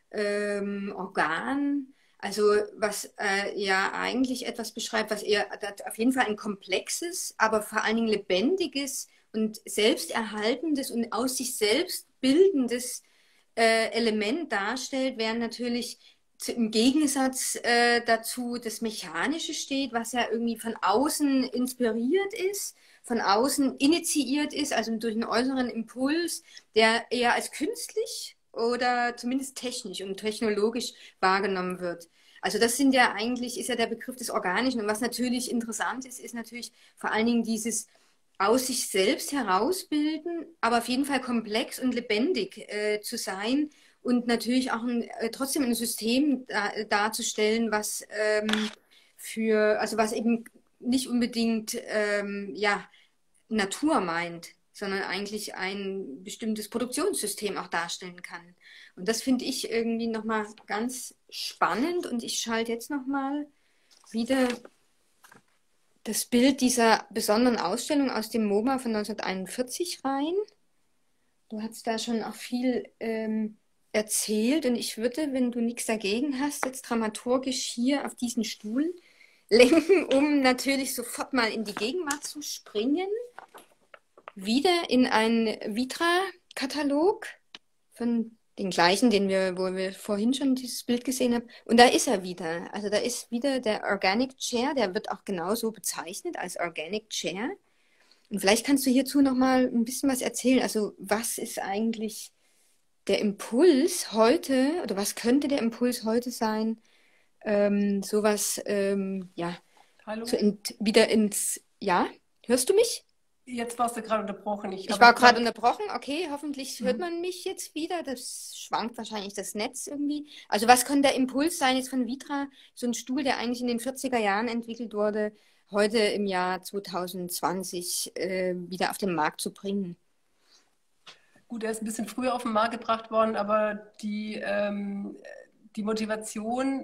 ähm, Organ. Also was äh, ja eigentlich etwas beschreibt, was eher das auf jeden Fall ein komplexes, aber vor allen Dingen lebendiges und selbsterhaltendes und aus sich selbst bildendes äh, Element darstellt, während natürlich zu, im Gegensatz äh, dazu das Mechanische steht, was ja irgendwie von außen inspiriert ist, von außen initiiert ist, also durch einen äußeren Impuls, der eher als künstlich oder zumindest technisch und technologisch wahrgenommen wird. Also das sind ja eigentlich, ist ja der Begriff des Organischen. Und was natürlich interessant ist, ist natürlich vor allen Dingen dieses aus sich selbst herausbilden, aber auf jeden Fall komplex und lebendig äh, zu sein und natürlich auch ein, äh, trotzdem ein System da, darzustellen, was ähm, für, also was eben nicht unbedingt ähm, ja, Natur meint, sondern eigentlich ein bestimmtes Produktionssystem auch darstellen kann. Und das finde ich irgendwie nochmal ganz spannend und ich schalte jetzt nochmal wieder das Bild dieser besonderen Ausstellung aus dem MoMA von neunzehnhunderteinundvierzig rein. Du hast da schon auch viel ähm, erzählt und ich würde, wenn du nichts dagegen hast, jetzt dramaturgisch hier auf diesen Stuhl lenken, um natürlich sofort mal in die Gegenwart zu springen. Wieder in einen Vitra-Katalog von den gleichen, den wir, wo wir vorhin schon dieses Bild gesehen haben. Und da ist er wieder. Also da ist wieder der Organic Chair, der wird auch genauso bezeichnet als Organic Chair. Und vielleicht kannst du hierzu noch mal ein bisschen was erzählen. Also was ist eigentlich der Impuls heute oder was könnte der Impuls heute sein, ähm, sowas ähm, ja, zu Hallo? ent wieder ins, ja, hörst du mich? Jetzt warst du gerade unterbrochen. Ich, Ich aber war ich gerade glaube, unterbrochen. Okay, hoffentlich hört mhm. man mich jetzt wieder. Das schwankt wahrscheinlich das Netz irgendwie. Also was könnte der Impuls sein jetzt von Vitra, so ein Stuhl, der eigentlich in den vierziger Jahren entwickelt wurde, heute im Jahr zwanzig zwanzig äh, wieder auf den Markt zu bringen? Gut, er ist ein bisschen früher auf den Markt gebracht worden, aber die, ähm, die Motivation,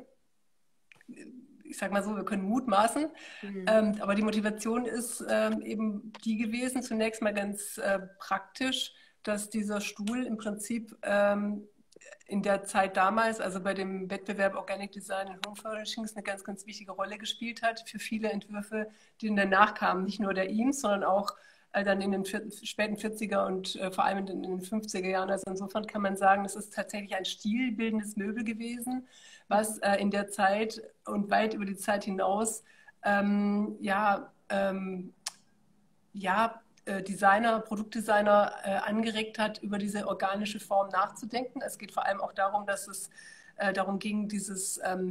ich sage mal so, wir können mutmaßen, Mhm. ähm, aber die Motivation ist ähm, eben die gewesen, zunächst mal ganz äh, praktisch, dass dieser Stuhl im Prinzip ähm, in der Zeit damals, also bei dem Wettbewerb Organic Design and Home Furnishings, eine ganz, ganz wichtige Rolle gespielt hat für viele Entwürfe, die danach kamen. Nicht nur der Eames, sondern auch äh, dann in den späten vierziger und äh, vor allem in den, in den fünfziger Jahren. Also insofern kann man sagen, es ist tatsächlich ein stilbildendes Möbel gewesen, was äh, in der Zeit und weit über die Zeit hinaus ähm, ja, ähm, ja, äh, Designer, Produktdesigner äh, angeregt hat, über diese organische Form nachzudenken. Es geht vor allem auch darum, dass es äh, darum ging, dieses ähm,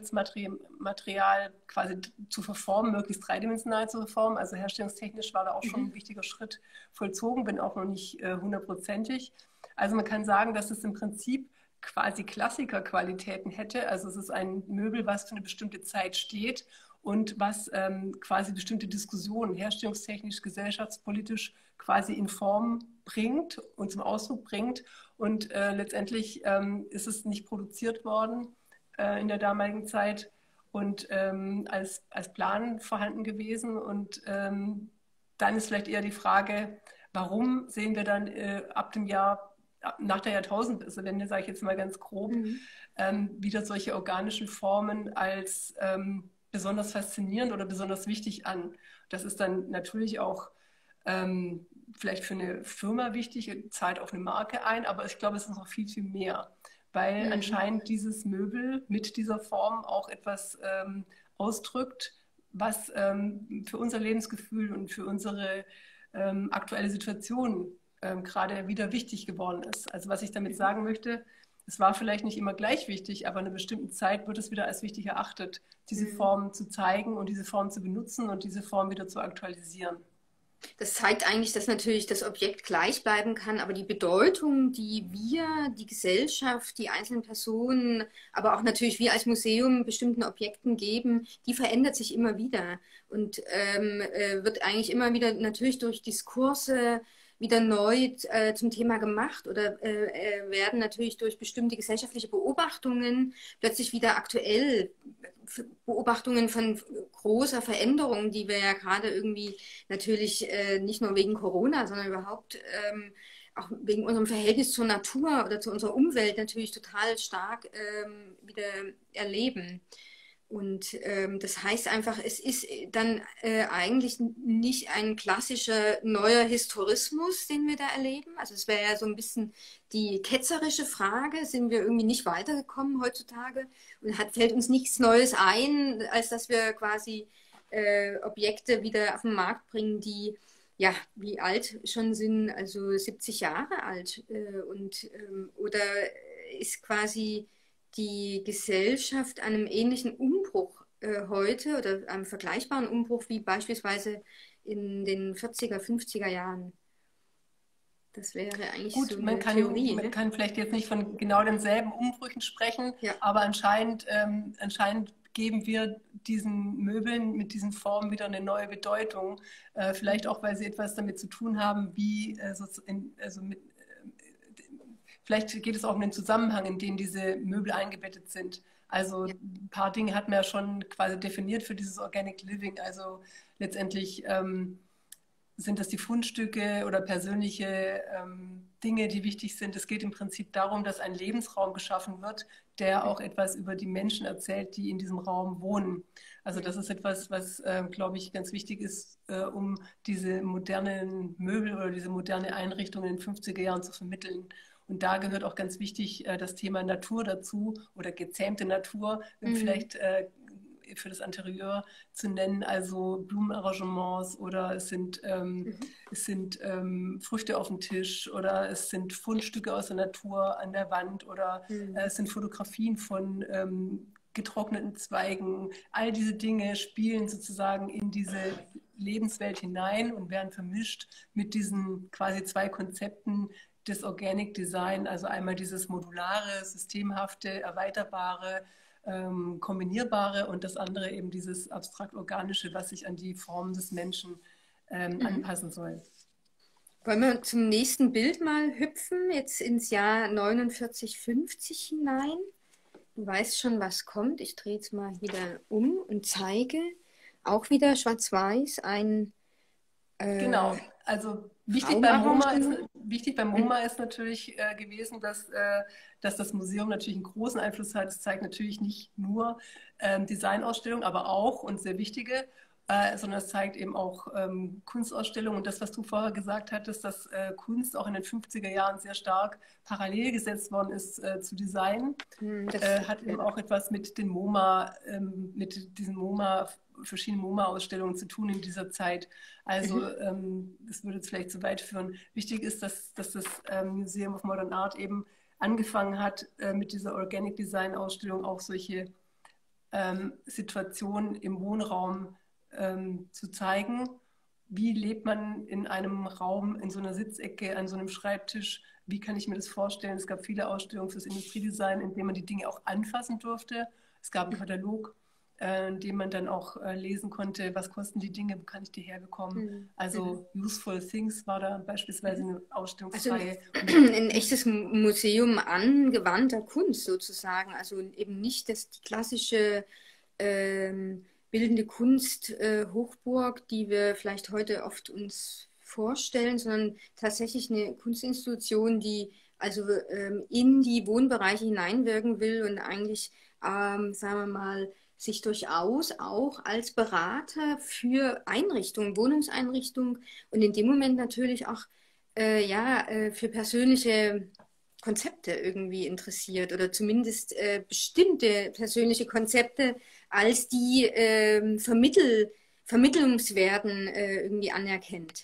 Sperrholzmaterial quasi zu verformen, möglichst dreidimensional zu verformen. Also herstellungstechnisch war da auch schon Mhm. ein wichtiger Schritt vollzogen, wenn auch noch nicht äh, hundertprozentig. Also man kann sagen, dass es im Prinzip quasi Klassikerqualitäten hätte. Also es ist ein Möbel, was für eine bestimmte Zeit steht und was ähm, quasi bestimmte Diskussionen herstellungstechnisch, gesellschaftspolitisch quasi in Form bringt und zum Ausdruck bringt. Und äh, letztendlich ähm, ist es nicht produziert worden äh, in der damaligen Zeit und ähm, als, als Plan vorhanden gewesen. Und ähm, dann ist vielleicht eher die Frage, warum sehen wir dann äh, ab dem Jahr, ab, nach der Jahrtausendwende, sage ich jetzt mal ganz grob, Mhm. ähm, wieder solche organischen Formen als ähm, besonders faszinierend oder besonders wichtig an. Das ist dann natürlich auch ähm, vielleicht für eine Firma wichtig, zahlt auf eine Marke ein, aber ich glaube, es ist noch viel, viel mehr, weil Mhm. anscheinend dieses Möbel mit dieser Form auch etwas ähm, ausdrückt, was ähm, für unser Lebensgefühl und für unsere ähm, aktuelle Situation ähm, gerade wieder wichtig geworden ist. Also was ich damit Mhm. sagen möchte, es war vielleicht nicht immer gleich wichtig, aber in einer bestimmten Zeit wird es wieder als wichtig erachtet, diese Mhm. Form zu zeigen und diese Form zu benutzen und diese Form wieder zu aktualisieren. Das zeigt eigentlich, dass natürlich das Objekt gleich bleiben kann, aber die Bedeutung, die wir, die Gesellschaft, die einzelnen Personen, aber auch natürlich wir als Museum bestimmten Objekten geben, die verändert sich immer wieder und ähm, äh, wird eigentlich immer wieder natürlich durch Diskurse wieder neu äh, zum Thema gemacht oder äh, äh, werden natürlich durch bestimmte gesellschaftliche Beobachtungen plötzlich wieder aktuell. Beobachtungen von großer Veränderung, die wir ja gerade irgendwie natürlich äh, nicht nur wegen Corona, sondern überhaupt ähm, auch wegen unserem Verhältnis zur Natur oder zu unserer Umwelt natürlich total stark ähm, wieder erleben. Und ähm, das heißt einfach, es ist dann äh, eigentlich nicht ein klassischer neuer Historismus, den wir da erleben. Also es wäre ja so ein bisschen die ketzerische Frage, sind wir irgendwie nicht weitergekommen heutzutage und hat, fällt uns nichts Neues ein, als dass wir quasi äh, Objekte wieder auf den Markt bringen, die ja, wie alt schon sind, also siebzig Jahre alt. Äh, und, ähm, oder ist quasi die Gesellschaft einem ähnlichen Umbruch äh, heute oder einem vergleichbaren Umbruch wie beispielsweise in den vierziger, fünfziger Jahren? Das wäre eigentlich so Gut, man eine kann, Theorie, man ne? kann vielleicht jetzt nicht von genau denselben Umbrüchen sprechen, Ja. aber anscheinend, ähm, anscheinend geben wir diesen Möbeln mit diesen Formen wieder eine neue Bedeutung. Äh, vielleicht auch, weil sie etwas damit zu tun haben, wie äh, so in, also mit, äh, vielleicht geht es auch um den Zusammenhang, in dem diese Möbel eingebettet sind. Also Ja. ein paar Dinge hat man ja schon quasi definiert für dieses Organic Living. Also letztendlich ähm, sind das die Fundstücke oder persönliche ähm, Dinge, die wichtig sind. Es geht im Prinzip darum, dass ein Lebensraum geschaffen wird, der auch etwas über die Menschen erzählt, die in diesem Raum wohnen. Also das ist etwas, was, äh, glaube ich, ganz wichtig ist, äh, um diese modernen Möbel oder diese moderne Einrichtung in den fünfziger Jahren zu vermitteln. Und da gehört auch ganz wichtig äh, das Thema Natur dazu oder gezähmte Natur. Mhm. Vielleicht äh, für das Interieur zu nennen, also Blumenarrangements oder es sind, ähm, Mhm. es sind ähm, Früchte auf dem Tisch oder es sind Fundstücke aus der Natur an der Wand oder äh, Mhm. es sind Fotografien von ähm, getrockneten Zweigen. All diese Dinge spielen sozusagen in diese Lebenswelt hinein und werden vermischt mit diesen quasi zwei Konzepten des Organic Design, also einmal dieses modulare, systemhafte, erweiterbare, ähm, kombinierbare und das andere eben dieses abstrakt-organische, was sich an die Form des Menschen ähm, Mhm. anpassen soll. Wollen wir zum nächsten Bild mal hüpfen, jetzt ins Jahr neunundvierzig fünfzig hinein? Du weißt schon, was kommt. Ich drehe es mal wieder um und zeige auch wieder schwarz-weiß ein äh, Genau, also wichtig beim MoMA ist, Raumarrangement. wichtig beim MoMA ist natürlich äh, gewesen, dass, äh, dass das Museum natürlich einen großen Einfluss hat. Es zeigt natürlich nicht nur ähm, Designausstellungen, aber auch und sehr wichtige, äh, sondern es zeigt eben auch ähm, Kunstausstellungen. Und das, was du vorher gesagt hattest, dass äh, Kunst auch in den fünfziger Jahren sehr stark parallel gesetzt worden ist äh, zu Design, Hm, das, äh, hat eben ja. auch etwas mit den MoMA, ähm, mit diesen MoMA, verschiedenen MoMA-Ausstellungen zu tun in dieser Zeit. Also Mhm. ähm, das würde jetzt vielleicht zu weit führen. Wichtig ist, dass, dass das ähm, Museum of Modern Art eben angefangen hat, äh, mit dieser Organic Design Ausstellung auch solche ähm, Situationen im Wohnraum ähm, zu zeigen. Wie lebt man in einem Raum, in so einer Sitzecke, an so einem Schreibtisch? Wie kann ich mir das vorstellen? Es gab viele Ausstellungen fürs Industriedesign, in denen man die Dinge auch anfassen durfte. Es gab einen Katalog, äh, in dem man dann auch äh, lesen konnte, was kosten die Dinge, wo kann ich die herbekommen. Mhm. Also Useful Things war da beispielsweise eine Also Ausstellungsreihe. ein echtes Museum angewandter Kunst sozusagen. Also eben nicht das, die klassische ähm, bildende Kunst äh, Hochburg, die wir vielleicht heute oft uns vorstellen, sondern tatsächlich eine Kunstinstitution, die also ähm, in die Wohnbereiche hineinwirken will und eigentlich, ähm, sagen wir mal, sich durchaus auch als Berater für Einrichtungen, Wohnungseinrichtungen und in dem Moment natürlich auch äh, ja, äh, für persönliche Konzepte irgendwie interessiert oder zumindest äh, bestimmte persönliche Konzepte als die ähm, Vermittel, Vermittlungswerten äh, irgendwie anerkennt.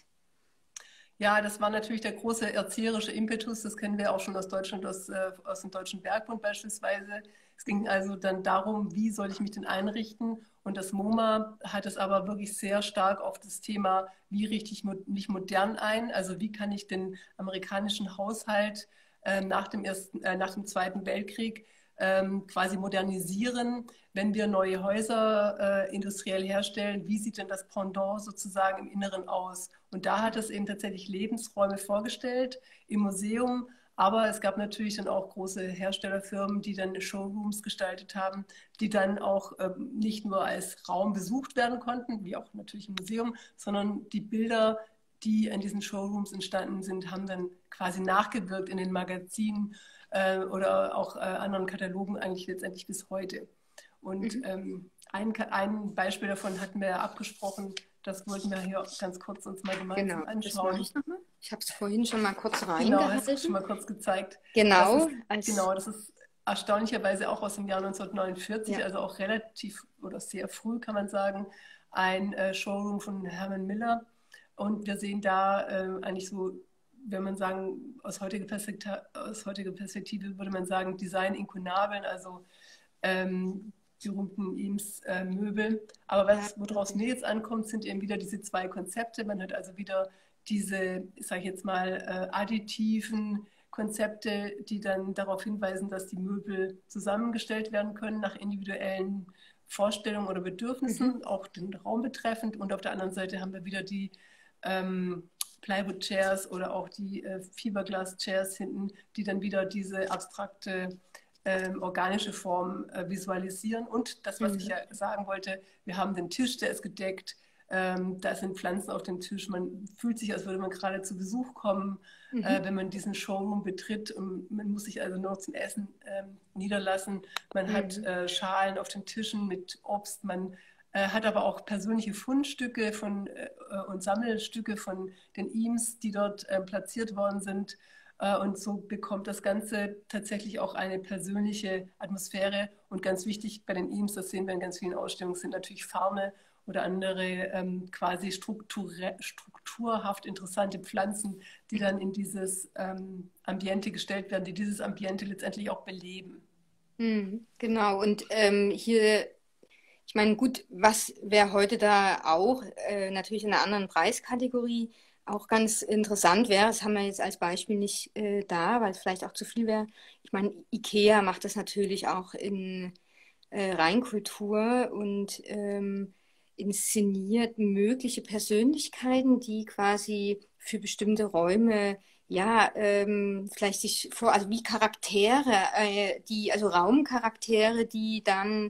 Ja, das war natürlich der große erzieherische Impetus. Das kennen wir auch schon aus Deutschland, aus, äh, aus dem Deutschen Bergbund beispielsweise. Es ging also dann darum, wie soll ich mich denn einrichten? Und das MoMA hat es aber wirklich sehr stark auf das Thema, wie richte ich mich modern ein? Also wie kann ich den amerikanischen Haushalt äh, nach dem ersten, äh, nach dem Zweiten Weltkrieg ähm, quasi modernisieren, wenn wir neue Häuser äh, industriell herstellen, wie sieht denn das Pendant sozusagen im Inneren aus? Und da hat es eben tatsächlich Lebensräume vorgestellt im Museum, aber es gab natürlich dann auch große Herstellerfirmen, die dann Showrooms gestaltet haben, die dann auch ähm, nicht nur als Raum besucht werden konnten, wie auch natürlich im Museum, sondern die Bilder, die in diesen Showrooms entstanden sind, haben dann quasi nachgewirkt in den Magazinen äh, oder auch äh, anderen Katalogen eigentlich letztendlich bis heute. Und Mhm. ähm, ein, ein Beispiel davon hatten wir ja abgesprochen, das wollten wir hier ganz kurz uns mal gemeinsam Genau, das mache anschauen. ich nochmal. Ich habe es vorhin schon mal kurz Genau, hast du schon reingehalten. mal kurz gezeigt. Das Genau, ist, als genau, das ist erstaunlicherweise auch aus dem Jahr neunzehnhundertneunundvierzig, ja. also auch relativ oder sehr früh, kann man sagen, ein äh, Showroom von Herman Miller. Und wir sehen da äh, eigentlich so, wenn man sagen, aus heutiger Perspektive, aus heutiger Perspektive würde man sagen, Design inkunabeln, also ähm, die berühmten Eames-Möbel. Äh, Aber Ja. was, woraus mir jetzt ankommt, sind eben wieder diese zwei Konzepte. Man hat also wieder diese, sage ich jetzt mal, äh, additiven Konzepte, die dann darauf hinweisen, dass die Möbel zusammengestellt werden können nach individuellen Vorstellungen oder Bedürfnissen, Mhm. auch den Raum betreffend. Und auf der anderen Seite haben wir wieder die ähm, Plywood Chairs oder auch die äh, Fiberglass Chairs hinten, die dann wieder diese abstrakte ähm, organische Form äh, visualisieren. Und das, was ich Mhm. ja sagen wollte, wir haben den Tisch, der ist gedeckt, ähm, da sind Pflanzen auf dem Tisch. Man fühlt sich, als würde man gerade zu Besuch kommen, äh, Mhm. wenn man diesen Showroom betritt. Und man muss sich also nur zum Essen ähm, niederlassen. Man hat Mhm. äh, Schalen auf den Tischen mit Obst. Man äh, hat aber auch persönliche Fundstücke von, äh, und Sammelstücke von den Eames, die dort äh, platziert worden sind. Äh, und so bekommt das Ganze tatsächlich auch eine persönliche Atmosphäre. Und ganz wichtig bei den Eames, das sehen wir in ganz vielen Ausstellungen, sind natürlich Farne oder andere ähm, quasi strukturhaft interessante Pflanzen, die dann in dieses ähm, Ambiente gestellt werden, die dieses Ambiente letztendlich auch beleben. Mhm. Genau, und ähm, hier Ich meine, gut, was wäre heute da auch äh, natürlich in einer anderen Preiskategorie auch ganz interessant wäre, das haben wir jetzt als Beispiel nicht äh, da, weil es vielleicht auch zu viel wäre. Ich meine, IKEA macht das natürlich auch in äh, Reinkultur und ähm, inszeniert mögliche Persönlichkeiten, die quasi für bestimmte Räume ja, ähm, vielleicht sich vor, also wie Charaktere, äh, die, also Raumcharaktere, die dann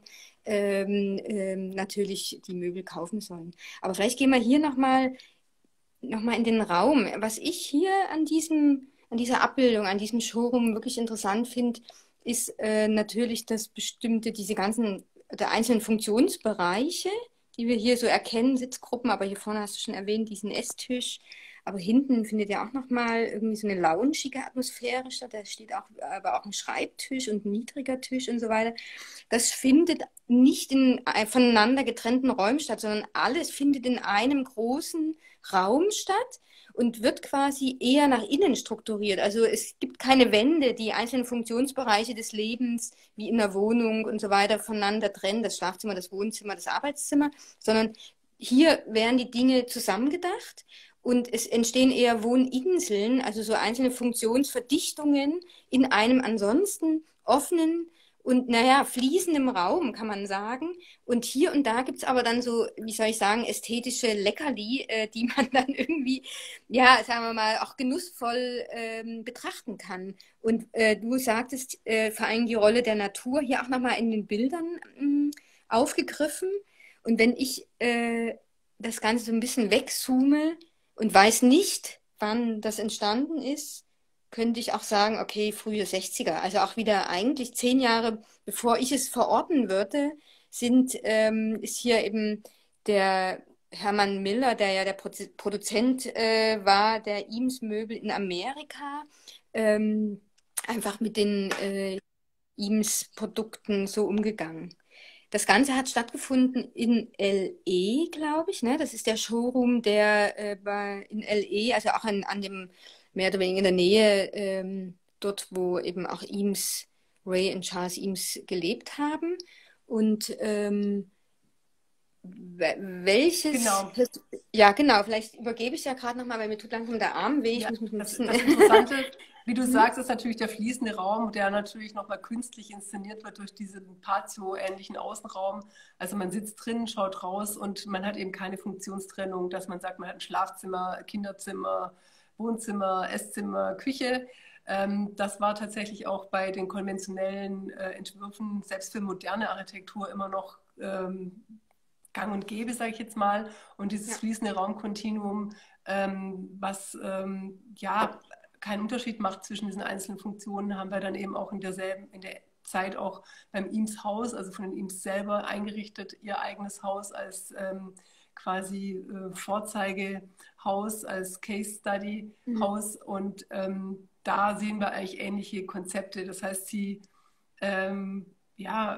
ähm, ähm, natürlich die Möbel kaufen sollen. Aber vielleicht gehen wir hier nochmal noch mal in den Raum. Was ich hier an diesem, an dieser Abbildung, an diesem Showroom wirklich interessant finde, ist äh, natürlich, dass bestimmte, diese ganzen, der einzelnen Funktionsbereiche, die wir hier so erkennen, Sitzgruppen, aber hier vorne hast du schon erwähnt, diesen Esstisch. Aber hinten findet ihr auch nochmal irgendwie so eine loungige Atmosphäre statt. Da steht auch, aber auch ein Schreibtisch und ein niedriger Tisch und so weiter. Das findet nicht in voneinander getrennten Räumen statt, sondern alles findet in einem großen Raum statt und wird quasi eher nach innen strukturiert. Also es gibt keine Wände, die einzelnen Funktionsbereiche des Lebens, wie in der Wohnung und so weiter, voneinander trennen, das Schlafzimmer, das Wohnzimmer, das Arbeitszimmer, sondern hier werden die Dinge zusammengedacht und es entstehen eher Wohninseln, also so einzelne Funktionsverdichtungen in einem ansonsten offenen und naja, fließendem Raum, kann man sagen. Und hier und da gibt es aber dann so, wie soll ich sagen, ästhetische Leckerli, äh, die man dann irgendwie, ja, sagen wir mal, auch genussvoll ähm, betrachten kann. Und äh, du sagtest äh, vor allem die Rolle der Natur hier auch nochmal in den Bildern mh, aufgegriffen. Und wenn ich äh, das Ganze so ein bisschen wegzoome und weiß nicht, wann das entstanden ist, könnte ich auch sagen, okay, frühe sechziger, also auch wieder eigentlich zehn Jahre, bevor ich es verorten würde, sind, ähm, ist hier eben der Hermann Miller, der ja der Produ- Produzent äh, war, der Eames-Möbel in Amerika, ähm, einfach mit den äh, Eames-Produkten so umgegangen. Das Ganze hat stattgefunden in L A, glaube ich, ne? Das ist der Showroom, der äh, bei, in L A, also auch an, an dem, mehr oder weniger in der Nähe, ähm, dort, wo eben auch Eames, Ray und Charles Eames gelebt haben. Und ähm, we- welches, Genau. ja genau, vielleicht übergebe ich ja gerade nochmal, weil mir tut langsam der Arm weh, ich Ja, muss mich ein das, bisschen... das Interessante, wie du Hm? sagst, ist natürlich der fließende Raum, der natürlich nochmal künstlich inszeniert wird durch diesen Patio-ähnlichen Außenraum. Also man sitzt drin, schaut raus und man hat eben keine Funktionstrennung, dass man sagt, man hat ein Schlafzimmer, Kinderzimmer, Wohnzimmer, Esszimmer, Küche. Ähm, das war tatsächlich auch bei den konventionellen äh, Entwürfen, selbst für moderne Architektur, immer noch ähm, gang und gäbe, sage ich jetzt mal. Und dieses Ja. fließende Raumkontinuum, ähm, was ähm, ja keinen Unterschied macht zwischen diesen einzelnen Funktionen, haben wir dann eben auch in derselben, in der Zeit auch beim Eames Haus, also von den Eames selber eingerichtet, ihr eigenes Haus als ähm, quasi äh, Vorzeigehaus, als Case Study Mhm. Haus. Und ähm, da sehen wir eigentlich ähnliche Konzepte. Das heißt, sie ähm, ja,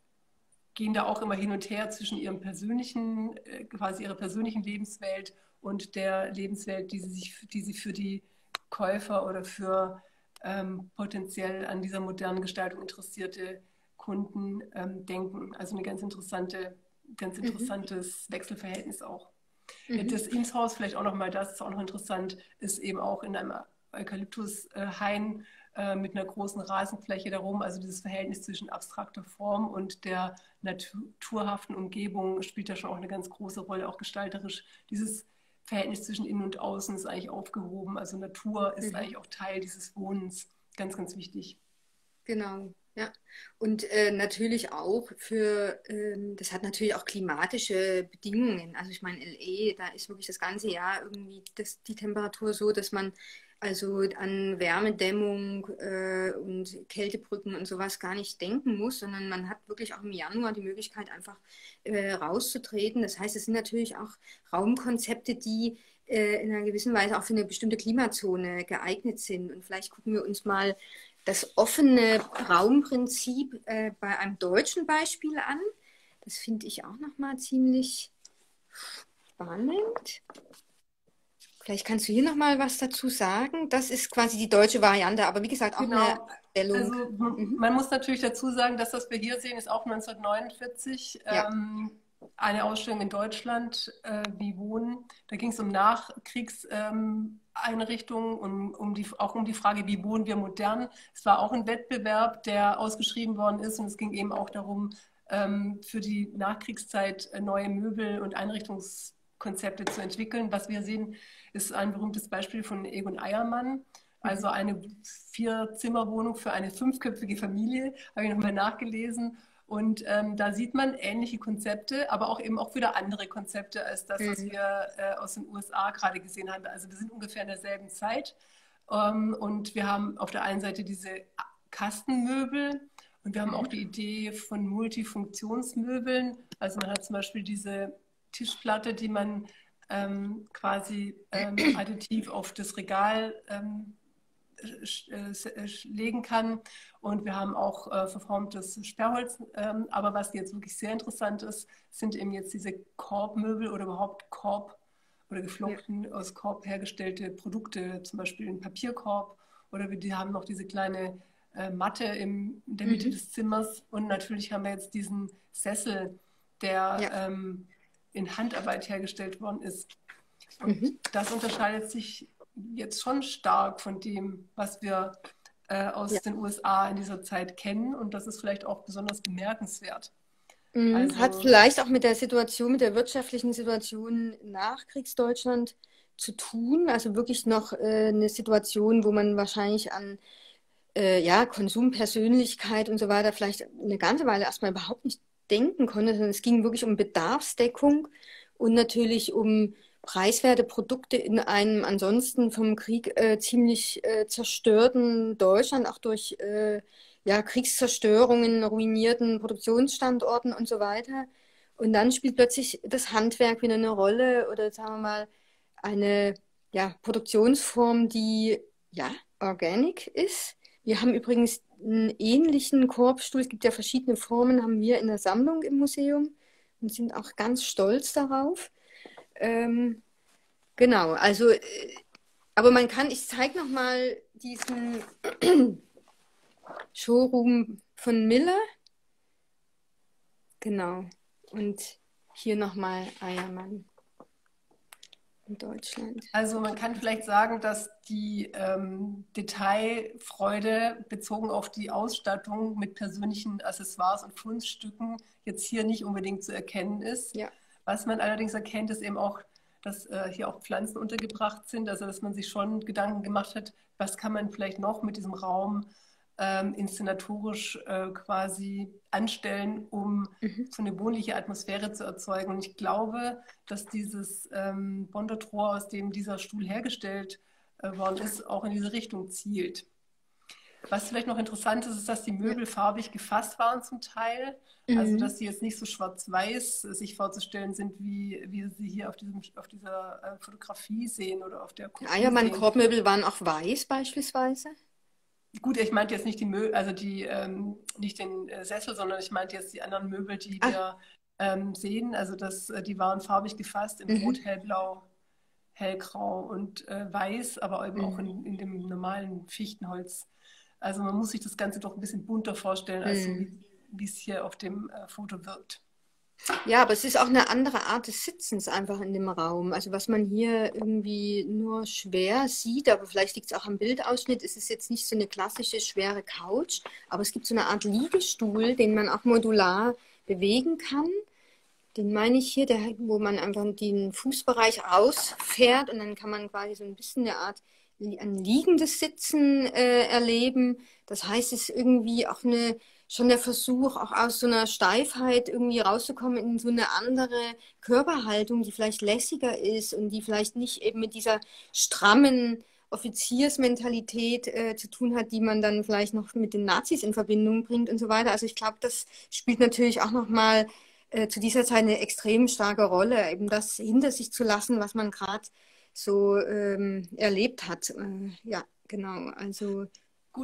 gehen da auch immer hin und her zwischen ihrem persönlichen, äh, quasi ihrer persönlichen Lebenswelt und der Lebenswelt, die sie sich, die sie für die Käufer oder für ähm, potenziell an dieser modernen Gestaltung interessierte Kunden ähm, denken. Also ein ganz interessante, ganz Mhm. interessantes Wechselverhältnis auch. Mhm. Das Imshaus, vielleicht auch nochmal, das ist auch noch interessant, ist eben auch in einem Eukalyptushain äh, mit einer großen Rasenfläche darum. Also dieses Verhältnis zwischen abstrakter Form und der naturhaften Umgebung spielt da schon auch eine ganz große Rolle, auch gestalterisch. Dieses Verhältnis zwischen Innen und Außen ist eigentlich aufgehoben. Also Natur ist Mhm. eigentlich auch Teil dieses Wohnens. Ganz, ganz wichtig. Genau, ja. Und äh, natürlich auch für, ähm, das hat natürlich auch klimatische Bedingungen. Also ich meine, L A, da ist wirklich das ganze Jahr irgendwie das, die Temperatur so, dass man also an Wärmedämmung äh, und Kältebrücken und sowas gar nicht denken muss, sondern man hat wirklich auch im Januar die Möglichkeit, einfach äh, rauszutreten. Das heißt, es sind natürlich auch Raumkonzepte, die äh, in einer gewissen Weise auch für eine bestimmte Klimazone geeignet sind. Und vielleicht gucken wir uns mal das offene Raumprinzip äh, bei einem deutschen Beispiel an. Das finde ich auch nochmal ziemlich spannend. Vielleicht kannst du hier noch mal was dazu sagen. Das ist quasi die deutsche Variante, aber wie gesagt auch eine Genau. Stellung. Also Mhm. man muss natürlich dazu sagen, dass das wir hier sehen, ist auch neunzehnhundertneunundvierzig Ja. ähm, eine Ausstellung in Deutschland, äh, wie Wohnen. Da ging es um Nachkriegseinrichtungen ähm, und um die, auch um die Frage, wie wohnen wir modern. Es war auch ein Wettbewerb, der ausgeschrieben worden ist und es ging eben auch darum, ähm, für die Nachkriegszeit neue Möbel und Einrichtungskonzepte zu entwickeln. Was wir sehen, ist ein berühmtes Beispiel von Egon Eiermann. Also eine Vier-Zimmer-Wohnung für eine fünfköpfige Familie, habe ich nochmal nachgelesen. Und ähm, da sieht man ähnliche Konzepte, aber auch eben auch wieder andere Konzepte als das, was Mhm. wir äh, aus den U S A gerade gesehen haben. Also wir sind ungefähr in derselben Zeit. Ähm, und wir haben auf der einen Seite diese Kastenmöbel und wir haben auch die Idee von Multifunktionsmöbeln. Also man hat zum Beispiel diese Tischplatte, die man ähm, quasi ähm, additiv auf das Regal ähm, legen kann. Und wir haben auch äh, verformtes Sperrholz. Ähm, aber was jetzt wirklich sehr interessant ist, sind eben jetzt diese Korbmöbel oder überhaupt Korb oder Ja. geflochten aus Korb hergestellte Produkte, zum Beispiel ein Papierkorb. Oder wir die haben noch diese kleine äh, Matte im, in der Mitte Mhm. des Zimmers. Und natürlich haben wir jetzt diesen Sessel, der Ja. ähm, in Handarbeit hergestellt worden ist. Und Mhm. das unterscheidet sich jetzt schon stark von dem, was wir äh, Ja. aus den U S A in dieser Zeit kennen. Und das ist vielleicht auch besonders bemerkenswert. Mhm. Hat Also vielleicht auch mit der Situation, mit der wirtschaftlichen Situation nach Kriegsdeutschland zu tun. Also wirklich noch äh, eine Situation, wo man wahrscheinlich an äh, ja, Konsumpersönlichkeit und so weiter vielleicht eine ganze Weile erstmal überhaupt nicht denken konnte, sondern es ging wirklich um Bedarfsdeckung und natürlich um preiswerte Produkte in einem ansonsten vom Krieg äh, ziemlich äh, zerstörten Deutschland, auch durch äh, ja, Kriegszerstörungen, ruinierten Produktionsstandorten und so weiter. Und dann spielt plötzlich das Handwerk wieder eine Rolle oder sagen wir mal eine ja, Produktionsform, die ja, organic ist. Wir haben übrigens einen ähnlichen Korbstuhl, es gibt ja verschiedene Formen, haben wir in der Sammlung im Museum und sind auch ganz stolz darauf. Ähm, genau, also, äh, aber man kann, ich zeige nochmal diesen Showroom von Miller. Genau. Und hier nochmal Eiermann in Deutschland. Also man kann vielleicht sagen, dass die ähm, Detailfreude bezogen auf die Ausstattung mit persönlichen Accessoires und Kunststücken jetzt hier nicht unbedingt zu erkennen ist. Ja. Was man allerdings erkennt, ist eben auch, dass äh, hier auch Pflanzen untergebracht sind, also dass man sich schon Gedanken gemacht hat, was kann man vielleicht noch mit diesem Raum ähm, inszenatorisch äh, quasi anstellen, um Mhm. so eine wohnliche Atmosphäre zu erzeugen. Und ich glaube, dass dieses ähm, Bondot-Rohr, aus dem dieser Stuhl hergestellt äh, worden ist, auch in diese Richtung zielt. Was vielleicht noch interessant ist, ist, dass die Ja. Möbel farbig gefasst waren zum Teil. Also, Mhm. dass sie jetzt nicht so schwarz-weiß äh, sich vorzustellen sind, wie wir sie hier auf, diesem, auf dieser äh, Fotografie sehen oder auf der Kopie sehen. Eiermann-Korbmöbel waren auch weiß beispielsweise. Gut, ich meinte jetzt nicht die Mö also die, ähm, nicht den äh, Sessel, sondern ich meinte jetzt die anderen Möbel, die Ah, wir ähm, sehen. Also das, äh, die waren farbig gefasst in Rot, mhm. Hellblau, Hellgrau und äh, Weiß, aber eben auch Mhm. in, in dem normalen Fichtenholz. Also man muss sich das Ganze doch ein bisschen bunter vorstellen, als so Mhm. wie wie es hier auf dem äh, Foto wirkt. Ja, aber es ist auch eine andere Art des Sitzens einfach in dem Raum. Also was man hier irgendwie nur schwer sieht, aber vielleicht liegt es auch am Bildausschnitt, ist es jetzt nicht so eine klassische schwere Couch, aber es gibt so eine Art Liegestuhl, den man auch modular bewegen kann. Den meine ich hier, der, wo man einfach den Fußbereich ausfährt und dann kann man quasi so ein bisschen eine Art ein liegendes Sitzen äh, erleben. Das heißt, es ist irgendwie auch eine, schon der Versuch, auch aus so einer Steifheit irgendwie rauszukommen in so eine andere Körperhaltung, die vielleicht lässiger ist und die vielleicht nicht eben mit dieser strammen Offiziersmentalität äh, zu tun hat, die man dann vielleicht noch mit den Nazis in Verbindung bringt und so weiter. Also ich glaube, das spielt natürlich auch nochmal äh, zu dieser Zeit eine extrem starke Rolle, eben das hinter sich zu lassen, was man gerade so ähm, erlebt hat. Äh, ja, genau. Also Gut,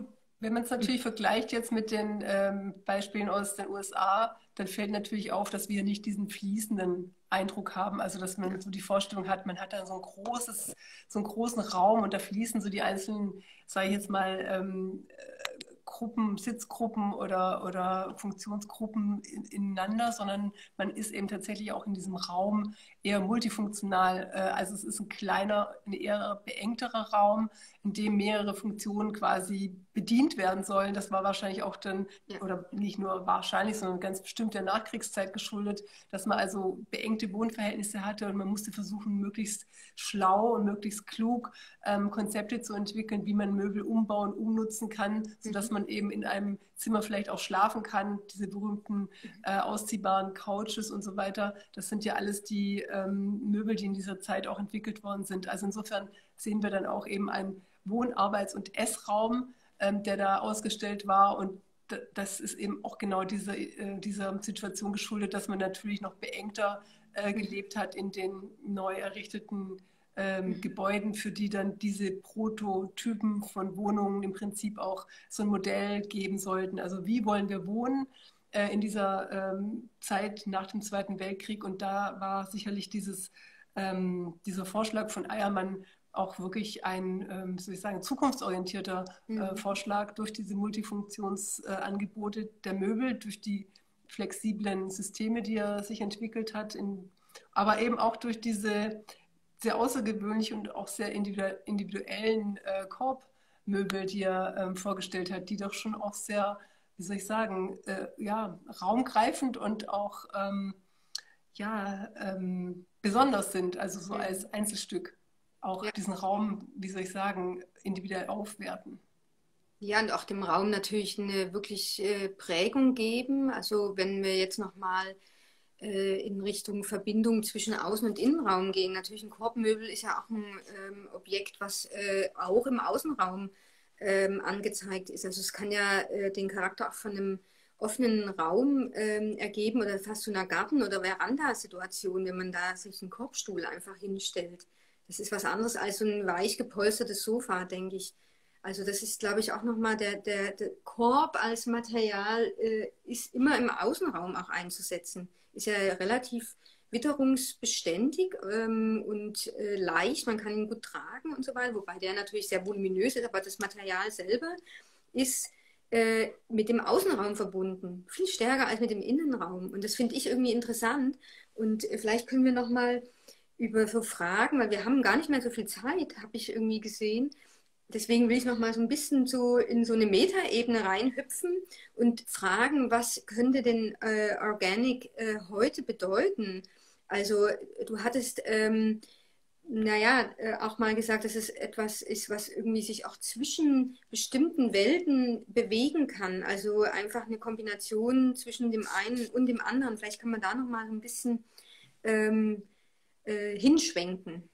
Wenn man es natürlich vergleicht jetzt mit den ähm, Beispielen aus den U S A, dann fällt natürlich auf, dass wir nicht diesen fließenden Eindruck haben. Also dass man so die Vorstellung hat, man hat da so ein großes, so einen großen Raum und da fließen so die einzelnen, sage ich jetzt mal, ähm, Gruppen, Sitzgruppen oder, oder Funktionsgruppen in, ineinander, sondern man ist eben tatsächlich auch in diesem Raum eher multifunktional. Also es ist ein kleiner, ein eher beengterer Raum, in dem mehrere Funktionen quasi bedient werden sollen. Das war wahrscheinlich auch dann, ja. oder nicht nur wahrscheinlich, sondern ganz bestimmt der Nachkriegszeit geschuldet, dass man also beengte Wohnverhältnisse hatte und man musste versuchen, möglichst schlau und möglichst klug ähm, Konzepte zu entwickeln, wie man Möbel umbauen, umnutzen kann, sodass man eben in einem Zimmer vielleicht auch schlafen kann. Diese berühmten äh, ausziehbaren Couches und so weiter, das sind ja alles die ähm, Möbel, die in dieser Zeit auch entwickelt worden sind. Also insofern sehen wir dann auch eben einen Wohn-, Arbeits- und Essraum, ähm, der da ausgestellt war, und das ist eben auch genau dieser, äh, dieser Situation geschuldet, dass man natürlich noch beengter äh, gelebt hat in den neu errichteten ähm, Gebäuden, für die dann diese Prototypen von Wohnungen im Prinzip auch so ein Modell geben sollten. Also wie wollen wir wohnen äh, in dieser ähm, Zeit nach dem Zweiten Weltkrieg? Und da war sicherlich dieses, ähm, dieser Vorschlag von Eiermann auch wirklich ein, ähm, soll ich sagen, zukunftsorientierter äh, mhm. Vorschlag durch diese Multifunktionsangebote äh, der Möbel, durch die flexiblen Systeme, die er sich entwickelt hat, in, aber eben auch durch diese sehr außergewöhnlichen und auch sehr individuellen äh, Korbmöbel, die er ähm, vorgestellt hat, die doch schon auch sehr, wie soll ich sagen, äh, ja, raumgreifend und auch ähm, ja, ähm, besonders sind, also so als Einzelstück auch ja. diesen Raum, wie soll ich sagen, individuell aufwerten. Ja, und auch dem Raum natürlich eine wirklich äh, Prägung geben. Also wenn wir jetzt nochmal äh, in Richtung Verbindung zwischen Außen- und Innenraum gehen. Natürlich ein Korbmöbel ist ja auch ein ähm, Objekt, was äh, auch im Außenraum ähm, angezeigt ist. Also es kann ja äh, den Charakter auch von einem offenen Raum ähm, ergeben oder fast so einer Garten- oder Veranda-Situation, wenn man da sich einen Korbstuhl einfach hinstellt. Das ist was anderes als so ein weich gepolstertes Sofa, denke ich. Also das ist, glaube ich, auch nochmal der, der, der Korb als Material äh, ist immer im Außenraum auch einzusetzen. Ist ja relativ witterungsbeständig ähm, und äh, leicht, man kann ihn gut tragen und so weiter, wobei der natürlich sehr voluminös ist, aber das Material selber ist äh, mit dem Außenraum verbunden, viel stärker als mit dem Innenraum. Und das finde ich irgendwie interessant. Und äh, vielleicht können wir nochmal über so Fragen, weil wir haben gar nicht mehr so viel Zeit, habe ich irgendwie gesehen. Deswegen will ich noch mal so ein bisschen so in so eine Metaebene reinhüpfen und fragen, was könnte denn äh, Organic äh, heute bedeuten? Also du hattest, ähm, naja, äh, auch mal gesagt, dass es etwas ist, was irgendwie sich auch zwischen bestimmten Welten bewegen kann. Also einfach eine Kombination zwischen dem einen und dem anderen. Vielleicht kann man da noch mal so ein bisschen ähm, äh, hinschwenken.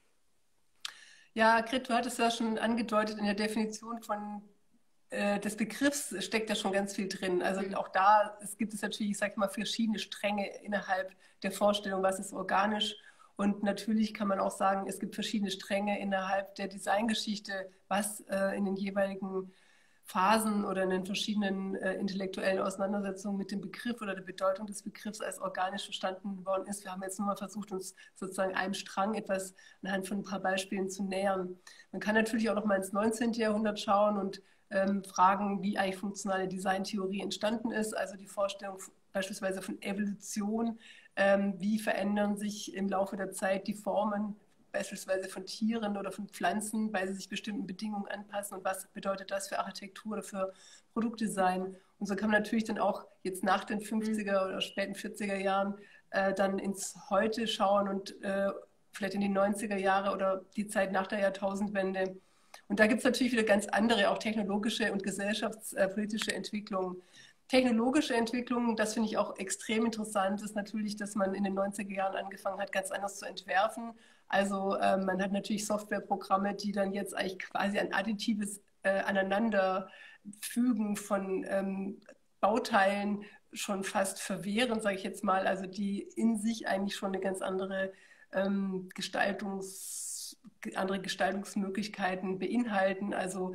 Ja, Grit, du hattest ja schon angedeutet, in der Definition von, äh, des Begriffs steckt ja schon ganz viel drin. Also mhm. auch da es gibt es natürlich, ich sage mal, verschiedene Stränge innerhalb der Vorstellung, was ist organisch. Und natürlich kann man auch sagen, es gibt verschiedene Stränge innerhalb der Designgeschichte, was äh, in den jeweiligen Phasen oder in den verschiedenen äh, intellektuellen Auseinandersetzungen mit dem Begriff oder der Bedeutung des Begriffs als organisch verstanden worden ist. Wir haben jetzt nur mal versucht, uns sozusagen einem Strang etwas anhand von ein paar Beispielen zu nähern. Man kann natürlich auch noch mal ins neunzehnten Jahrhundert schauen und ähm, fragen, wie eigentlich funktionale Designtheorie entstanden ist. Also die Vorstellung beispielsweise von Evolution, ähm, wie verändern sich im Laufe der Zeit die Formen beispielsweise von Tieren oder von Pflanzen, weil sie sich bestimmten Bedingungen anpassen, und was bedeutet das für Architektur oder für Produktdesign. Und so kann man natürlich dann auch jetzt nach den fünfziger oder späten vierziger Jahren äh, dann ins Heute schauen und äh, vielleicht in die neunziger Jahre oder die Zeit nach der Jahrtausendwende. Und da gibt es natürlich wieder ganz andere, auch technologische und gesellschaftspolitische Entwicklungen. Technologische Entwicklungen, das finde ich auch extrem interessant, ist natürlich, dass man in den neunziger Jahren angefangen hat, ganz anders zu entwerfen. Also ähm, man hat natürlich Softwareprogramme, die dann jetzt eigentlich quasi ein additives äh, Aneinanderfügen von ähm, Bauteilen schon fast verwehren, sage ich jetzt mal, also die in sich eigentlich schon eine ganz andere ähm, Gestaltungs, andere Gestaltungsmöglichkeiten beinhalten. Also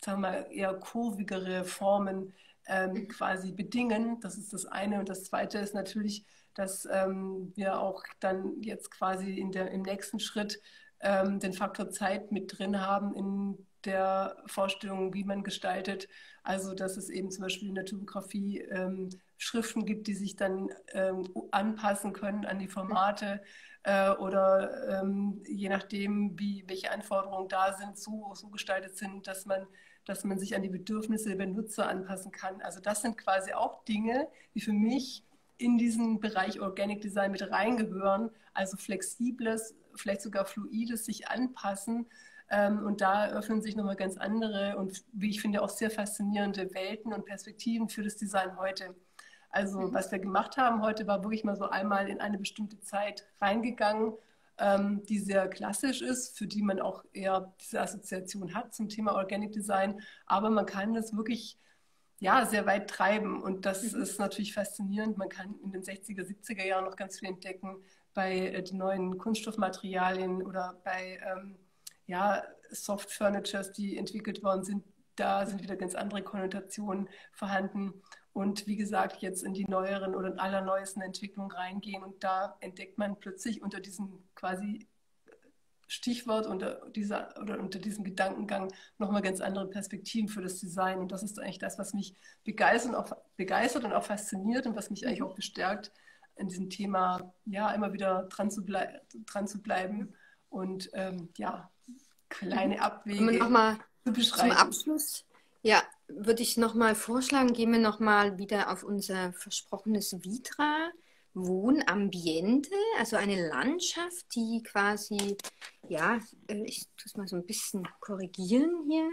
sagen wir mal, eher kurvigere Formen ähm, quasi bedingen. Das ist das eine. Und das zweite ist natürlich, dass ähm, wir auch dann jetzt quasi in der, im nächsten Schritt ähm, den Faktor Zeit mit drin haben in der Vorstellung, wie man gestaltet. Also dass es eben zum Beispiel in der Typografie ähm, Schriften gibt, die sich dann ähm, anpassen können an die Formate äh, oder ähm, je nachdem, wie, welche Anforderungen da sind, so, so gestaltet sind, dass man, dass man sich an die Bedürfnisse der Benutzer anpassen kann. Also das sind quasi auch Dinge, die für mich in diesen Bereich Organic Design mit reingehören, also flexibles, vielleicht sogar fluides sich anpassen. Ähm, und da eröffnen sich nochmal ganz andere und wie ich finde auch sehr faszinierende Welten und Perspektiven für das Design heute. Also was wir gemacht haben heute, war wirklich mal so einmal in eine bestimmte Zeit reingegangen, ähm, die sehr klassisch ist, für die man auch eher diese Assoziation hat zum Thema Organic Design. Aber man kann das wirklich ja, sehr weit treiben und das mhm. ist natürlich faszinierend. Man kann in den sechziger, siebziger Jahren noch ganz viel entdecken bei äh, den neuen Kunststoffmaterialien oder bei ähm, ja, Soft Furnitures, die entwickelt worden sind. Da sind wieder ganz andere Konnotationen vorhanden. Und wie gesagt, jetzt in die neueren oder allerneuesten Entwicklungen reingehen. Und da entdeckt man plötzlich unter diesem quasi Stichwort, unter, dieser, oder unter diesem Gedankengang nochmal ganz andere Perspektiven für das Design. Und das ist eigentlich das, was mich begeistert und auch, begeistert und auch fasziniert und was mich eigentlich auch bestärkt, in diesem Thema ja immer wieder dran zu, blei dran zu bleiben und ähm, ja, kleine Abwege noch mal zu beschreiben. Zum Abschluss, ja, würde ich nochmal vorschlagen, gehen wir nochmal wieder auf unser versprochenes Vitra, Wohnambiente, also eine Landschaft, die quasi, ja, ich tue es mal so ein bisschen korrigieren hier.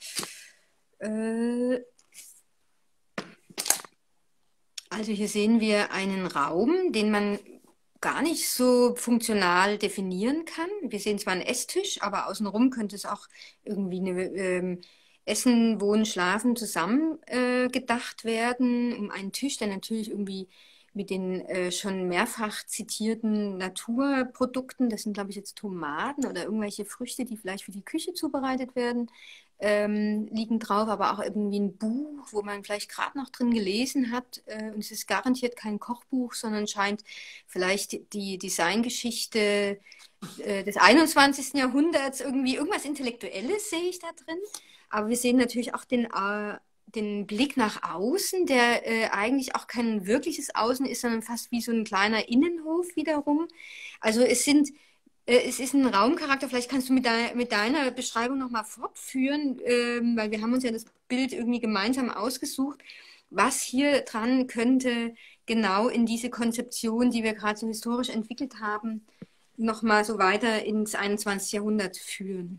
Also hier sehen wir einen Raum, den man gar nicht so funktional definieren kann. Wir sehen zwar einen Esstisch, aber außenrum könnte es auch irgendwie eine ähm, Essen, Wohnen, Schlafen zusammen äh, gedacht werden, um einen Tisch, der natürlich irgendwie mit den äh, schon mehrfach zitierten Naturprodukten, das sind glaube ich jetzt Tomaten oder irgendwelche Früchte, die vielleicht für die Küche zubereitet werden, ähm, liegen drauf, aber auch irgendwie ein Buch, wo man vielleicht gerade noch drin gelesen hat. Äh, und es ist garantiert kein Kochbuch, sondern scheint vielleicht die Designgeschichte äh, des einundzwanzigsten Jahrhunderts, irgendwie irgendwas Intellektuelles sehe ich da drin. Aber wir sehen natürlich auch den, äh, den Blick nach außen, der äh, eigentlich auch kein wirkliches Außen ist, sondern fast wie so ein kleiner Innenhof wiederum. Also es sind Es ist ein Raumcharakter, vielleicht kannst du mit, de mit deiner Beschreibung nochmal fortführen, ähm, weil wir haben uns ja das Bild irgendwie gemeinsam ausgesucht. Was hier dran könnte genau in diese Konzeption, die wir gerade so historisch entwickelt haben, nochmal so weiter ins einundzwanzigste Jahrhundert führen?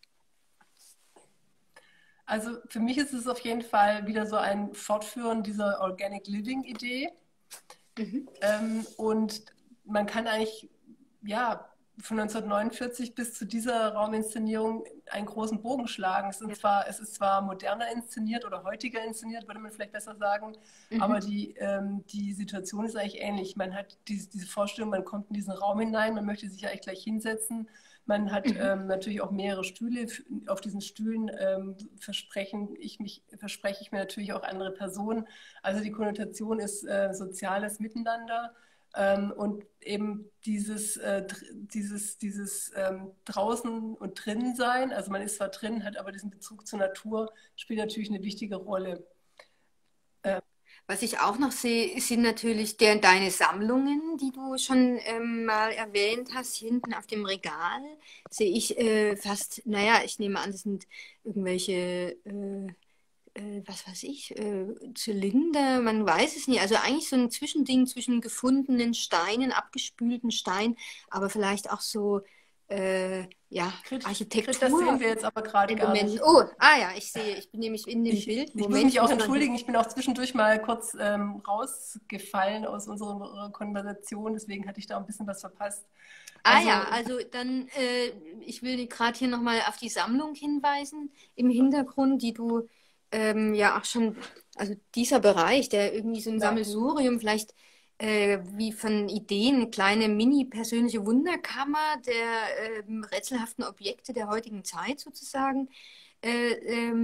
Also für mich ist es auf jeden Fall wieder so ein Fortführen dieser Organic Living Idee. Mhm. Ähm, und man kann eigentlich, ja, von neunzehnhundertneunundvierzig bis zu dieser Rauminszenierung einen großen Bogen schlagen. Es, sind zwar, es ist zwar moderner inszeniert oder heutiger inszeniert, würde man vielleicht besser sagen, mhm. aber die, ähm, die Situation ist eigentlich ähnlich. Man hat diese, diese Vorstellung, man kommt in diesen Raum hinein, man möchte sich ja eigentlich gleich hinsetzen. Man hat mhm. ähm, natürlich auch mehrere Stühle. Auf diesen Stühlen ähm, versprechen ich mich, verspreche ich mir natürlich auch andere Personen. Also die Konnotation ist äh, soziales Miteinander. Ähm, und eben dieses, äh, dieses, dieses ähm, draußen und drinnen sein, also man ist zwar drin, hat aber diesen Bezug zur Natur, spielt natürlich eine wichtige Rolle. Ähm, Was ich auch noch sehe, sind natürlich der, deine Sammlungen, die du schon ähm, mal erwähnt hast. Hinten auf dem Regal sehe ich äh, fast, naja, ich nehme an, das sind irgendwelche... Äh, was weiß ich, äh, Zylinder, man weiß es nicht. Also eigentlich so ein Zwischending zwischen gefundenen Steinen, abgespülten Steinen, aber vielleicht auch so, äh, ja, Architektur. Das sehen wir jetzt aber gerade gar nicht. Oh, ah ja, ich sehe, ich bin nämlich in dem ich, Bild. Ich Moment, muss mich auch entschuldigen, ich bin auch zwischendurch mal kurz ähm, rausgefallen aus unserer Konversation, deswegen hatte ich da ein bisschen was verpasst. Also, ah ja, also dann, äh, ich will gerade hier nochmal auf die Sammlung hinweisen im Hintergrund, die du Ähm, ja auch schon, also dieser Bereich, der irgendwie so ein ja. Sammelsurium, vielleicht äh, wie von Ideen, eine kleine mini-persönliche Wunderkammer der äh, rätselhaften Objekte der heutigen Zeit sozusagen äh, ähm,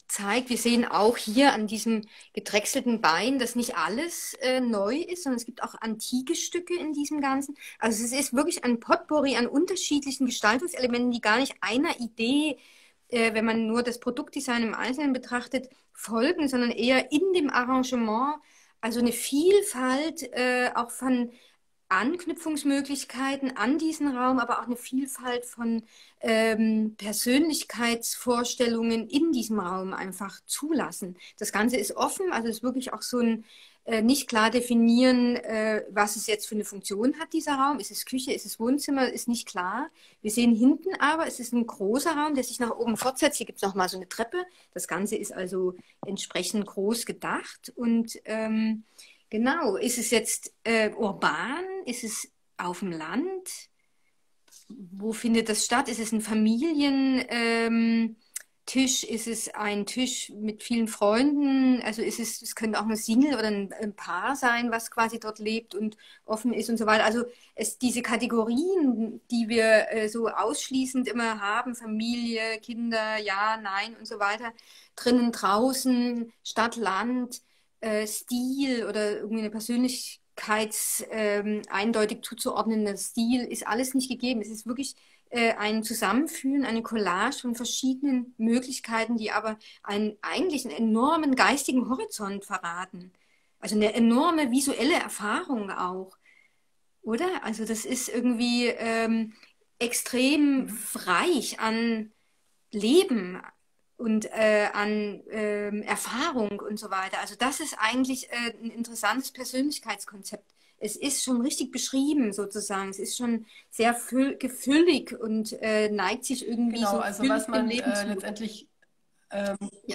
zeigt, wir sehen auch hier an diesem gedrechselten Bein, dass nicht alles äh, neu ist, sondern es gibt auch antike Stücke in diesem Ganzen. Also es ist wirklich ein Potpourri an unterschiedlichen Gestaltungselementen, die gar nicht einer Idee, äh, wenn man nur das Produktdesign im Einzelnen betrachtet, folgen, sondern eher in dem Arrangement. Also eine Vielfalt äh, auch von Anknüpfungsmöglichkeiten an diesen Raum, aber auch eine Vielfalt von ähm, Persönlichkeitsvorstellungen in diesem Raum einfach zulassen. Das Ganze ist offen, also es ist wirklich auch so ein äh, nicht klar definieren, äh, was es jetzt für eine Funktion hat, dieser Raum. Ist es Küche, ist es Wohnzimmer, ist nicht klar. Wir sehen hinten aber, es ist ein großer Raum, der sich nach oben fortsetzt. Hier gibt es nochmal so eine Treppe. Das Ganze ist also entsprechend groß gedacht und ähm, genau, ist es jetzt äh, urban? Ist es auf dem Land? Wo findet das statt? Ist es ein Familientisch? Ähm, Tisch? Ist es ein Tisch mit vielen Freunden? Also ist es, es könnte auch eine Single oder ein, ein Paar sein, was quasi dort lebt und offen ist und so weiter. Also es, diese Kategorien, die wir äh, so ausschließend immer haben, Familie, Kinder, ja, nein und so weiter, drinnen, draußen, Stadt, Land, äh, Stil oder irgendwie eine Persönlichkeits ähm, eindeutig zuzuordnender Stil ist alles nicht gegeben. Es ist wirklich äh, ein Zusammenführen, eine Collage von verschiedenen Möglichkeiten, die aber einen eigentlich einen enormen geistigen Horizont verraten. Also eine enorme visuelle Erfahrung auch, oder? Also das ist irgendwie ähm, extrem reich an Leben und äh, an ähm, Erfahrung und so weiter. Also das ist eigentlich äh, ein interessantes Persönlichkeitskonzept. Es ist schon richtig beschrieben sozusagen. Es ist schon sehr füll- gefüllig und äh, neigt sich irgendwie Genau, so also füllig was dem man Leben äh, zu. letztendlich ähm, Ja.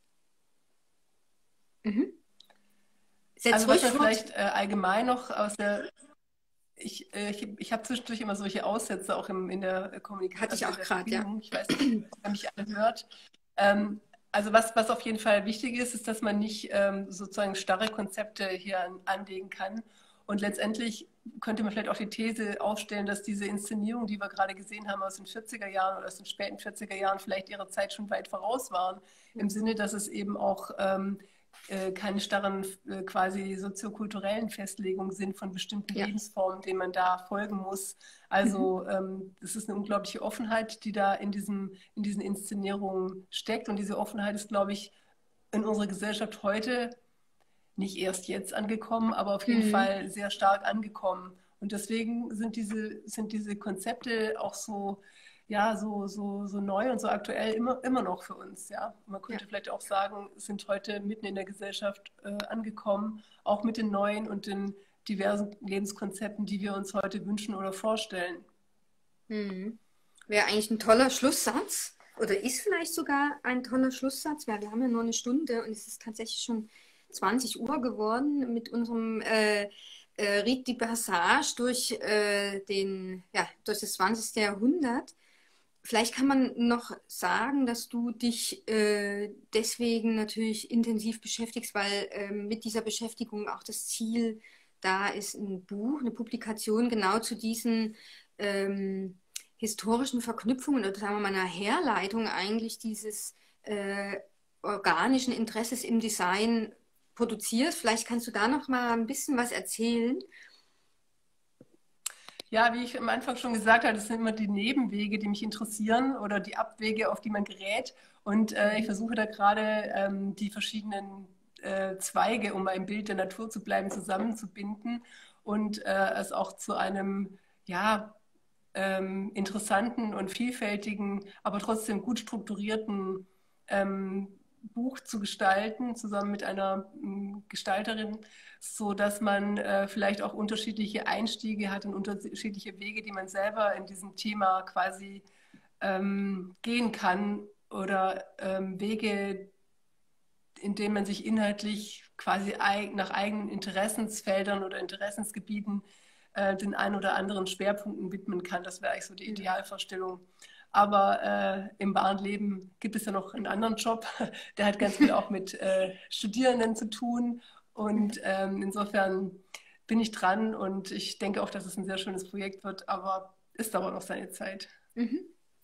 Mhm. Setz also was ruhig man fort. vielleicht äh, allgemein noch aus der, ich, äh, ich, ich habe zwischendurch immer solche Aussätze auch im, in der Kommunikation, Hatte ich also in auch der gerade, ja. Verbindung. Ich weiß nicht, wer mich alle hört. Ähm, also was, was auf jeden Fall wichtig ist, ist, dass man nicht ähm, sozusagen starre Konzepte hier an, anlegen kann. Und letztendlich könnte man vielleicht auch die These aufstellen, dass diese Inszenierungen, die wir gerade gesehen haben aus den vierziger Jahren oder aus den späten vierziger Jahren, vielleicht ihrer Zeit schon weit voraus waren. Im Sinne, dass es eben auch ähm, äh, keine starren äh, quasi soziokulturellen Festlegungen sind von bestimmten Ja. Lebensformen, denen man da folgen muss. Mhm. Also ähm, es ist eine unglaubliche Offenheit, die da in, diesem, in diesen Inszenierungen steckt. Und diese Offenheit ist, glaube ich, in unserer Gesellschaft heute nicht erst jetzt angekommen, aber auf jeden Mhm. Fall sehr stark angekommen. Und deswegen sind diese, sind diese Konzepte auch so, ja, so, so, so neu und so aktuell immer, immer noch für uns. Ja? Man Ja. könnte vielleicht auch sagen, sind heute mitten in der Gesellschaft äh, angekommen, auch mit den neuen und den diversen Lebenskonzepten, die wir uns heute wünschen oder vorstellen. Mhm. Wäre eigentlich ein toller Schlusssatz oder ist vielleicht sogar ein toller Schlusssatz, weil wir haben ja nur eine Stunde und es ist tatsächlich schon zwanzig Uhr geworden mit unserem äh, äh, Rite de Passage durch, äh, den, ja, durch das zwanzigste. Jahrhundert. Vielleicht kann man noch sagen, dass du dich äh, deswegen natürlich intensiv beschäftigst, weil äh, mit dieser Beschäftigung auch das Ziel da ist, ein Buch, eine Publikation genau zu diesen ähm, historischen Verknüpfungen oder sagen wir mal einer Herleitung eigentlich dieses äh, organischen Interesses im Design produzierst. Vielleicht kannst du da noch mal ein bisschen was erzählen. Ja, wie ich am Anfang schon gesagt habe, das sind immer die Nebenwege, die mich interessieren oder die Abwege, auf die man gerät. Und äh, ich versuche da gerade ähm, die verschiedenen äh, Zweige, um ein Bild der Natur zu bleiben, zusammenzubinden und äh, es auch zu einem, ja, ähm, interessanten und vielfältigen, aber trotzdem gut strukturierten ähm, Buch zu gestalten, zusammen mit einer ähm, Gestalterin, so dass man äh, vielleicht auch unterschiedliche Einstiege hat und unterschiedliche Wege, die man selber in diesem Thema quasi ähm, gehen kann oder ähm, Wege, in denen man sich inhaltlich quasi eig nach eigenen Interessensfeldern oder Interessensgebieten äh, den ein oder anderen Schwerpunkten widmen kann. Das wäre eigentlich so die Idealvorstellung. Aber äh, im wahren Leben gibt es ja noch einen anderen Job, der hat ganz viel auch mit äh, Studierenden zu tun. Und ähm, insofern bin ich dran und ich denke auch, dass es ein sehr schönes Projekt wird, aber es dauert noch seine Zeit. Mhm.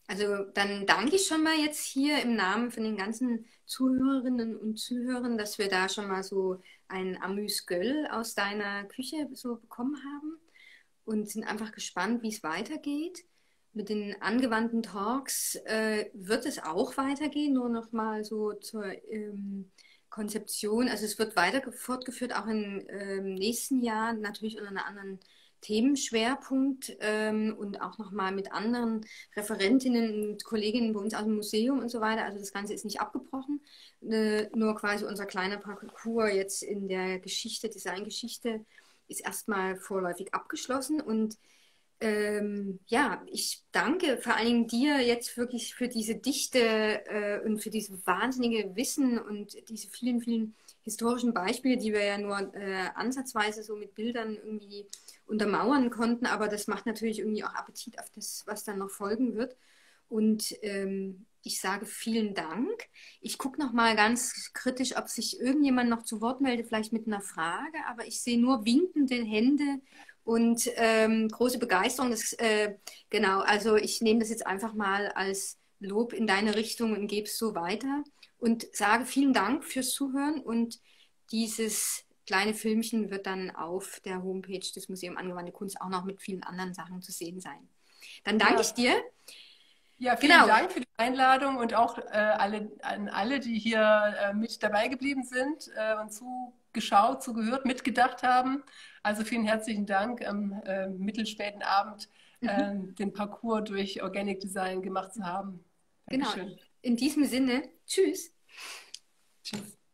Also dann danke ich schon mal jetzt hier im Namen von den ganzen Zuhörerinnen und Zuhörern, dass wir da schon mal so ein Amüs-Göll aus deiner Küche so bekommen haben und sind einfach gespannt, wie es weitergeht. Mit den angewandten Talks äh, wird es auch weitergehen, nur noch mal so zur ähm, Konzeption. Also es wird weiter fortgeführt, auch im ähm, nächsten Jahr, natürlich unter einer anderen Themenschwerpunkt ähm, und auch nochmal mit anderen Referentinnen und Kolleginnen bei uns aus dem Museum und so weiter. Also das Ganze ist nicht abgebrochen, äh, nur quasi unser kleiner Parcours jetzt in der Geschichte, Designgeschichte, ist erstmal vorläufig abgeschlossen. Und ähm, ja, ich danke vor allen Dingen dir jetzt wirklich für diese Dichte äh, und für dieses wahnsinnige Wissen und diese vielen, vielen historischen Beispiele, die wir ja nur äh, ansatzweise so mit Bildern irgendwie untermauern konnten. Aber das macht natürlich irgendwie auch Appetit auf das, was dann noch folgen wird. Und ähm, ich sage vielen Dank. Ich gucke noch mal ganz kritisch, ob sich irgendjemand noch zu Wort meldet, vielleicht mit einer Frage. Aber ich sehe nur winkende Hände und ähm, große Begeisterung. Das, äh, genau, also ich nehme das jetzt einfach mal als Lob in deine Richtung und gebe es so weiter und sage vielen Dank fürs Zuhören. Und dieses kleine Filmchen wird dann auf der Homepage des Museum Angewandte Kunst auch noch mit vielen anderen Sachen zu sehen sein. Dann danke Ja. ich dir. Ja, vielen Genau. Dank für die Einladung und auch äh, alle, an alle, die hier äh, mit dabei geblieben sind äh, und zugeschaut, zugehört, mitgedacht haben. Also vielen herzlichen Dank am äh, mittelspäten Abend äh, Mhm. den Parcours durch Organic Design gemacht zu haben. Genau. Dankeschön. In diesem Sinne, tschüss. Tschüss.